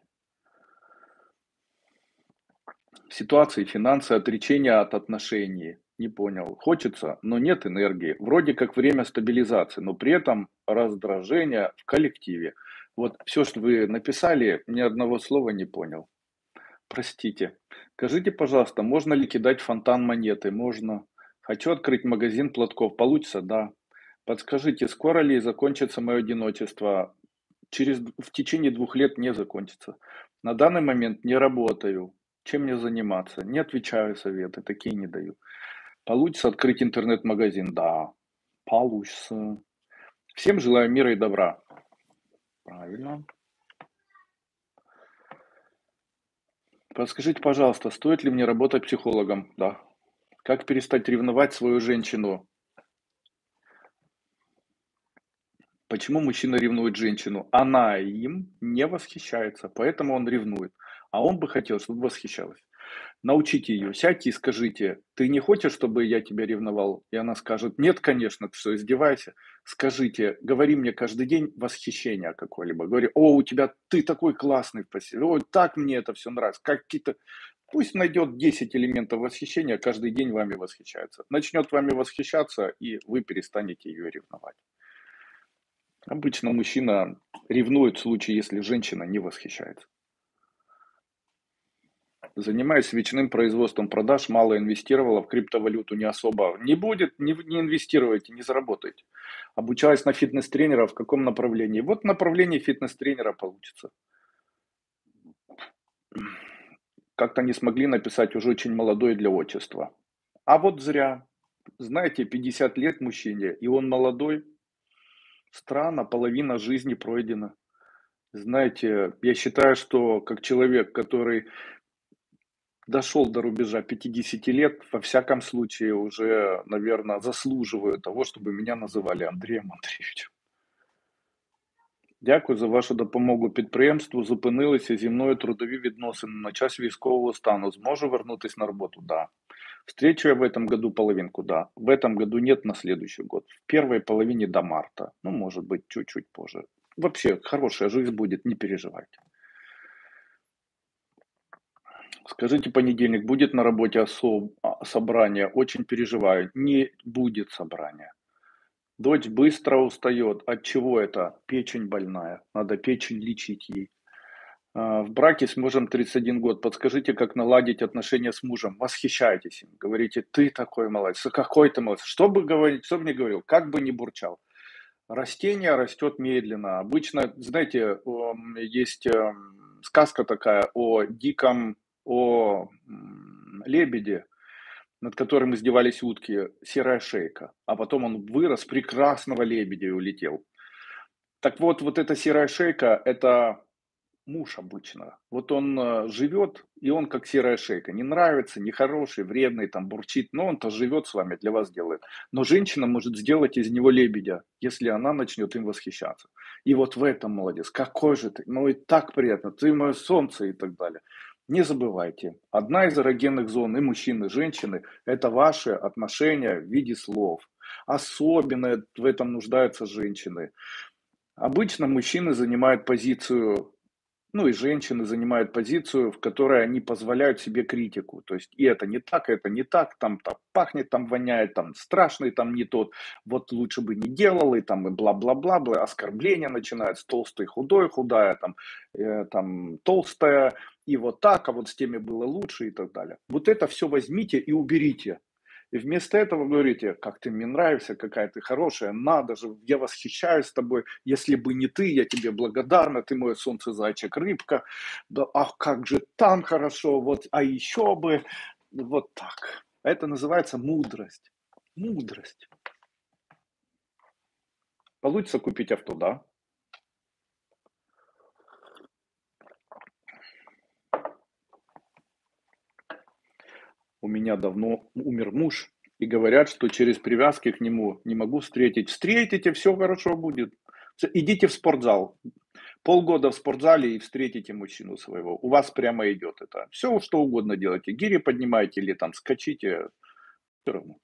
Ситуации, финансы, отречение от отношений. Не понял. Хочется, но нет энергии. Вроде как время стабилизации, но при этом раздражение в коллективе. Вот все, что вы написали, ни одного слова не понял. Простите. Скажите, пожалуйста, можно ли кидать в фонтан монеты? Можно. Хочу открыть магазин платков. Получится? Да. Подскажите, скоро ли закончится мое одиночество? В течение 2 лет не закончится. На данный момент не работаю. Чем мне заниматься? Не отвечаю советы, такие не даю. Получится открыть интернет-магазин? Да, получится. Всем желаю мира и добра. Правильно. Подскажите, пожалуйста, стоит ли мне работать психологом? Да. Как перестать ревновать свою женщину? Почему мужчина ревнует женщину? Она им не восхищается, поэтому он ревнует. А он бы хотел, чтобы восхищалась. Научите ее, сядьте и скажите: ты не хочешь, чтобы я тебя ревновал? И она скажет: нет, конечно, ты что, издевайся? Скажите, говори мне каждый день восхищение какое-либо. Говори: о, у тебя, ты такой классный в постели, ой, так мне это все нравится. Какие-то... Пусть найдет 10 элементов восхищения, каждый день вами восхищается. Начнет вами восхищаться, и вы перестанете ее ревновать. Обычно мужчина ревнует в случае, если женщина не восхищается. Занимаюсь свечным производством продаж, мало инвестировала в криптовалюту, не особо. Не будет, не инвестируйте, не заработаете. Обучалась на фитнес-тренера, в каком направлении? Вот в направлении фитнес-тренера получится. Как-то не смогли написать, уже очень молодой для отчества. А вот зря. Знаете, 50 лет мужчине, и он молодой, странно, половина жизни пройдена. Знаете, я считаю, что как человек, который дошел до рубежа 50 лет, во всяком случае уже, наверное, заслуживаю того, чтобы меня називали Андрієм Андрійовичем. Дякую за вашу допомогу підприємству. Зупинилися зі мною трудові відносини на час військового стану. Зможу вернутись на работу? Да. Встречу я в этом году половинку? Да. В этом году нет, на следующий год. В первой половине до марта. Ну, может быть, чуть-чуть позже. Вообще, хорошая жизнь будет, не переживайте. Скажите, понедельник будет на работе собрание? Очень переживаю. Не будет собрания. Дочь быстро устает. От чего это? Печень больная. Надо печень лечить ей. В браке с мужем 31 год. Подскажите, как наладить отношения с мужем? Восхищайтесь им. Говорите, ты такой молодец. Какой ты молодец. Что бы говорить, что бы ни говорил, как бы ни бурчал. Растение растет медленно. Обычно, знаете, есть сказка такая о лебеде, над которым издевались утки, серая шейка. А потом он вырос, прекрасного лебедя и улетел. Так вот, вот эта серая шейка – это муж обычно. Вот он живет, и он как серая шейка. Не нравится, нехороший, вредный, там бурчит, но он-то живет с вами, для вас делает. Но женщина может сделать из него лебедя, если она начнет им восхищаться. И вот в этом молодец. Какой же ты, ну и так приятно, ты мое солнце и так далее. Не забывайте, одна из эрогенных зон и мужчины, и женщины – это ваши отношения в виде слов. Особенно в этом нуждаются женщины. Обычно мужчины занимают позицию, ну и женщины занимают позицию, в которой они позволяют себе критику. То есть и это не так, там пахнет, там воняет, там страшный, там не тот, вот лучше бы не делал, и там и бла-бла-бла, оскорбления начинаются, толстый, худой, худая, там толстая, и вот так, а вот с теми было лучше и так далее. Вот это все возьмите и уберите. И вместо этого говорите, как ты мне нравишься, какая ты хорошая, надо же, я восхищаюсь тобой, если бы не ты, я тебе благодарна, ты мое солнце, зайчик, рыбка, да, ах, как же там хорошо, вот, а еще бы, вот так. Это называется мудрость. Мудрость. Получится купить авто, да? У меня давно умер муж, и говорят, что через привязки к нему не могу встретить. Встретите, все хорошо будет. Идите в спортзал. Полгода в спортзале и встретите мужчину своего. У вас прямо идет это. Все, что угодно делайте. Гири поднимайте или там скачите. Все равно.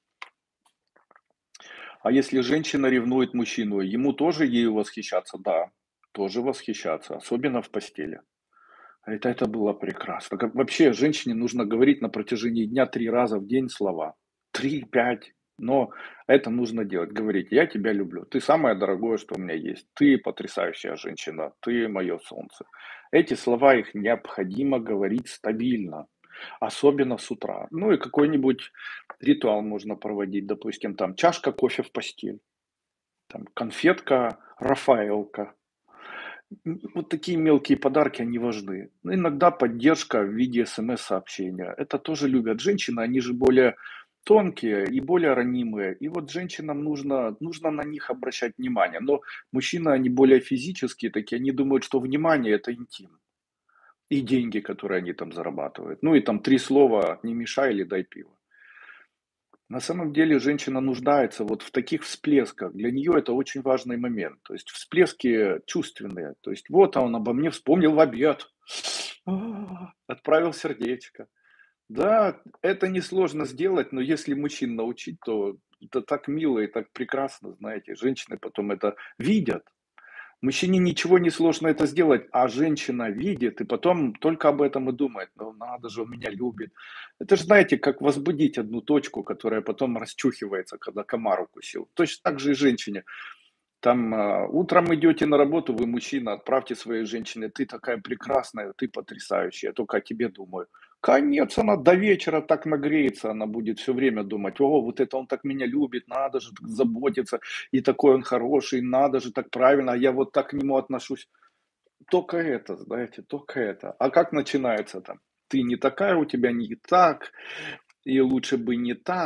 А если женщина ревнует мужчину, ему тоже ею восхищаться? Да, тоже восхищаться. Особенно в постели. Это было прекрасно. Как вообще женщине нужно говорить на протяжении дня 3 раза в день слова. 3-5. Но это нужно делать. Говорить, я тебя люблю. Ты самое дорогое, что у меня есть. Ты потрясающая женщина. Ты мое солнце. Эти слова, их необходимо говорить стабильно. Особенно с утра. Ну и какой-нибудь ритуал можно проводить. Допустим, там чашка кофе в постель. Там конфетка Рафаэлка. Вот такие мелкие подарки, они важны. Ну, иногда поддержка в виде смс-сообщения. Это тоже любят женщины, они же более тонкие и более ранимые. И вот женщинам нужно на них обращать внимание. Но мужчины, они более физические такие, они думают, что внимание – это интим. И деньги, которые они там зарабатывают. Ну и там 3 слова «не мешай» или «дай пиво». На самом деле женщина нуждается вот в таких всплесках. Для нее это очень важный момент. То есть всплески чувственные. То есть вот он обо мне вспомнил в обед. Отправил сердечко. Да, это несложно сделать, но если мужчин научить, то это так мило и так прекрасно, знаете. Женщины потом это видят. Мужчине ничего не сложно это сделать, а женщина видит и потом только об этом и думает. Ну надо же, он меня любит. Это же, знаете, как возбудить одну точку, которая потом расчухивается, когда комар укусил. Точно так же и женщине. Там утром идете на работу, вы мужчина, отправьте своей женщине, ты такая прекрасная, ты потрясающая, я только о тебе думаю. Конец, она до вечера так нагреется, она будет все время думать, о, вот это он так меня любит, надо же так заботиться, и такой он хороший, надо же так правильно, а я вот так к нему отношусь. Только это, знаете, только это. А как начинается там? Ты не такая, у тебя не так, и лучше бы не так.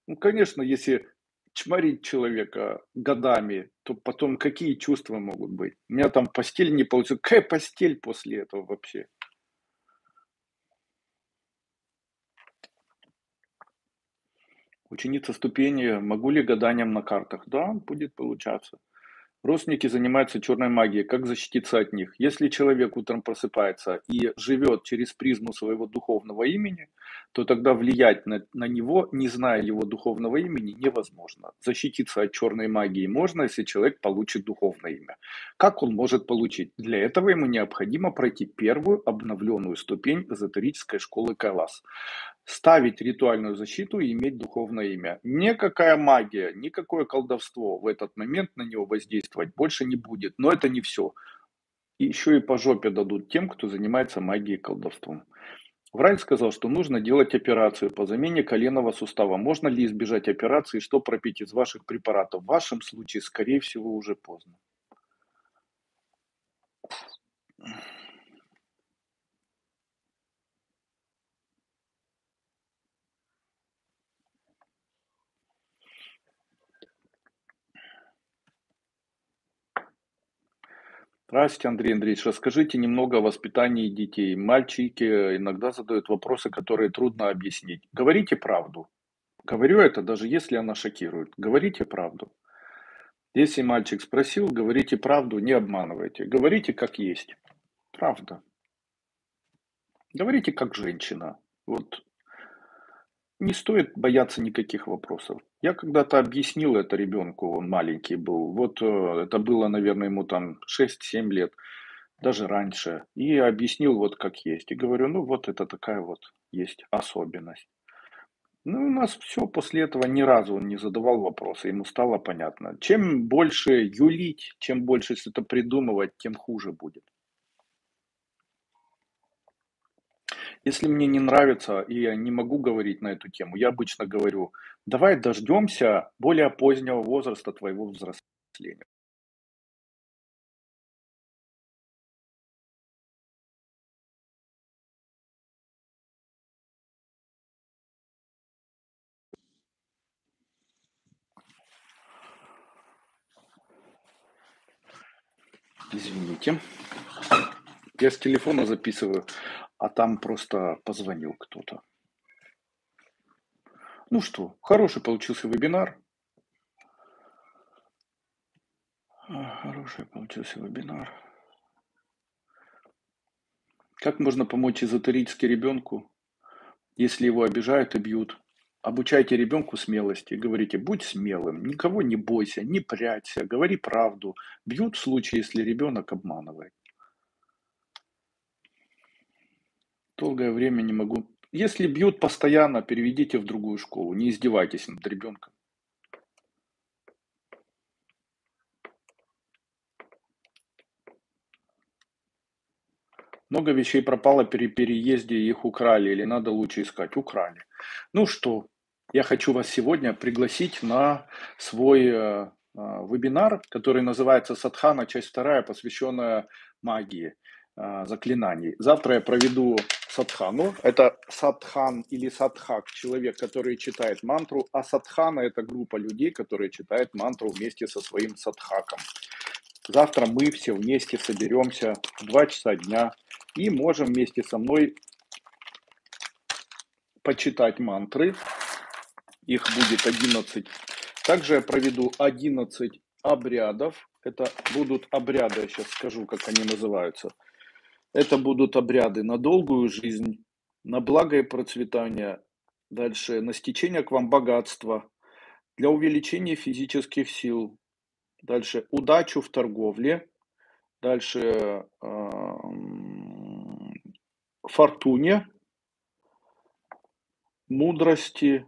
Ну, конечно, если чморить человека годами, то потом какие чувства могут быть? У меня там постель не получилась. Какая постель после этого вообще? Ученица ступени. Могу ли гаданием на картах? Да, будет получаться. Родственники занимаются черной магией. Как защититься от них? Если человек утром просыпается и живет через призму своего духовного имени, то тогда влиять на него, не зная его духовного имени, невозможно. Защититься от черной магии можно, если человек получит духовное имя. Как он может получить? Для этого ему необходимо пройти первую обновленную ступень эзотерической школы Кайлас. Ставить ритуальную защиту и иметь духовное имя. Никакая магия, никакое колдовство в этот момент на него воздействовать больше не будет. Но это не все. И еще и по жопе дадут тем, кто занимается магией и колдовством. Врач сказал, что нужно делать операцию по замене коленного сустава. Можно ли избежать операции, что пропить из ваших препаратов? В вашем случае, скорее всего, уже поздно. Здравствуйте, Андрей Андреевич. Расскажите немного о воспитании детей. Мальчики иногда задают вопросы, которые трудно объяснить. Говорите правду. Говорю это, даже если она шокирует. Говорите правду. Если мальчик спросил, говорите правду, не обманывайте. Говорите как есть. Правда. Говорите как женщина. Вот не стоит бояться никаких вопросов. Я когда-то объяснил это ребенку, он маленький был. Вот это было, наверное, ему там 6-7 лет, даже раньше. И объяснил вот как есть. И говорю, ну вот это такая вот есть особенность. Ну, у нас все после этого ни разу он не задавал вопросы, ему стало понятно. Чем больше юлить, чем больше что-то придумывать, тем хуже будет. Если мне не нравится и я не могу говорить на эту тему, я обычно говорю: "Давай дождемся более позднего возраста твоего взросления". Извините, я с телефона записываю, а там просто позвонил кто-то. Ну что, хороший получился вебинар. Хороший получился вебинар. Как можно помочь эзотерически ребенку, если его обижают и бьют? Обучайте ребенку смелости. Говорите, будь смелым, никого не бойся, не прячься, говори правду. Бьют в случае, если ребенок обманывает. Долгое время не могу. Если бьют постоянно, переведите в другую школу. Не издевайтесь над ребенком. Много вещей пропало при переезде, их украли, или надо лучше искать? Украли. Ну что, я хочу вас сегодня пригласить на свой вебинар, который называется «Садхана. Часть вторая», посвященная магии, заклинаний. Завтра я проведу садхану. Это садхан или садхак, человек, который читает мантру, а садхана – это группа людей, которые читают мантру вместе со своим садхаком. Завтра мы все вместе соберемся в 2 часа дня и можем вместе со мной почитать мантры. Их будет 11. Также я проведу 11 обрядов. Это будут обряды, я сейчас скажу, как они называются. Это будут обряды на долгую жизнь, на благо и процветание, дальше на стечение к вам богатства, для увеличения физических сил, дальше удачу в торговле, дальше фортуне, мудрости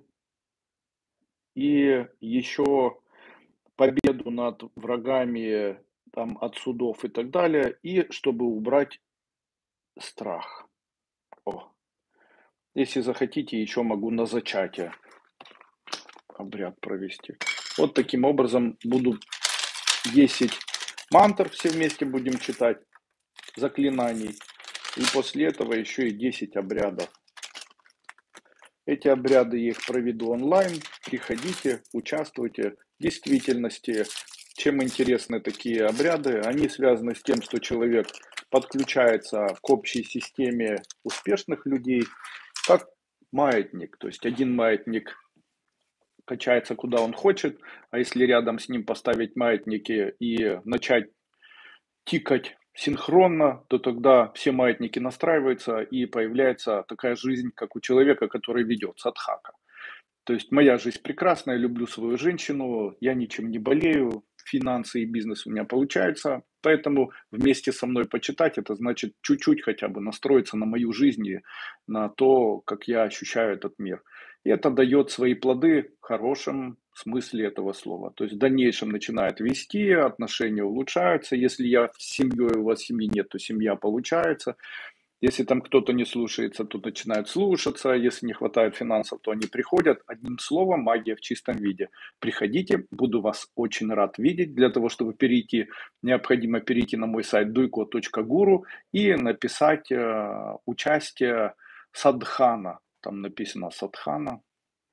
и еще победу над врагами там, от судов и так далее, и чтобы убрать страх. О. Если захотите, еще могу на зачатие обряд провести. Вот таким образом буду 10 мантр все вместе будем читать, заклинаний. И после этого еще и 10 обрядов. Эти обряды я их проведу онлайн. Приходите, участвуйте. В действительности, чем интересны такие обряды? Они связаны с тем, что человек подключается к общей системе успешных людей, как маятник. То есть один маятник качается куда он хочет, а если рядом с ним поставить маятники и начать тикать синхронно, то тогда все маятники настраиваются и появляется такая жизнь, как у человека, который ведет садхака. То есть моя жизнь прекрасная, я люблю свою женщину, я ничем не болею, финансы и бизнес у меня получается, поэтому вместе со мной почитать, это значит чуть-чуть хотя бы настроиться на мою жизнь и на то, как я ощущаю этот мир. И это дает свои плоды в хорошем смысле этого слова. То есть в дальнейшем начинает вести, отношения улучшаются. Если я с семьей, у вас семьи нет, то семья получается. Если там кто-то не слушается, то начинают слушаться. Если не хватает финансов, то они приходят. Одним словом, магия в чистом виде. Приходите, буду вас очень рад видеть. Для того, чтобы перейти, необходимо перейти на мой сайт duiko.guru и написать участие садхана. Там написано садхана.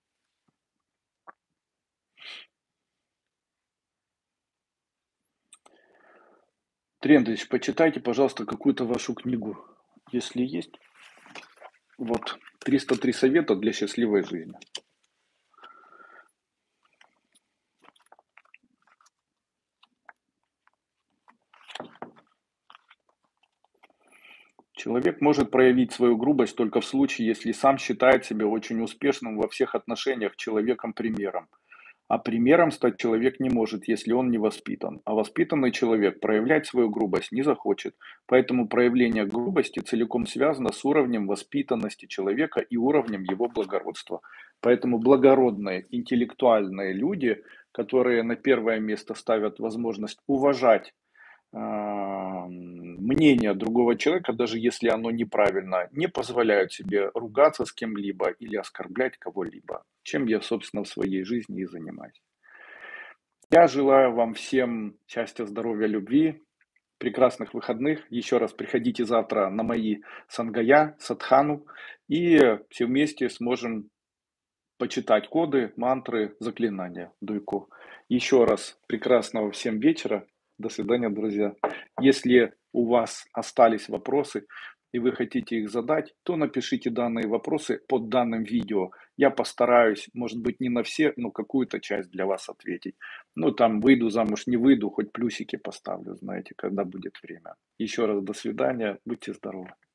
Трендович, почитайте, пожалуйста, какую-то вашу книгу, если есть. Вот, 303 совета для счастливой жизни. Человек может проявить свою грубость только в случае, если сам считает себя очень успешным во всех отношениях человеком-примером. А примером стать человек не может, если он не воспитан. А воспитанный человек проявлять свою грубость не захочет. Поэтому проявление грубости целиком связано с уровнем воспитанности человека и уровнем его благородства. Поэтому благородные, интеллектуальные люди, которые на первое место ставят возможность уважать мнение другого человека, даже если оно неправильно, не позволяют себе ругаться с кем-либо или оскорблять кого-либо, чем я, собственно, в своей жизни и занимаюсь. Я желаю вам всем счастья, здоровья, любви, прекрасных выходных. Еще раз приходите завтра на мои сангая, садхану, и все вместе сможем почитать коды, мантры, заклинания Дуйко. Еще раз прекрасного всем вечера. До свидания, друзья. Если у вас остались вопросы и вы хотите их задать, то напишите данные вопросы под данным видео. Я постараюсь, может быть, не на все, но какую-то часть для вас ответить. Ну, там, выйду замуж, не выйду, хоть плюсики поставлю, знаете, когда будет время. Еще раз до свидания, будьте здоровы.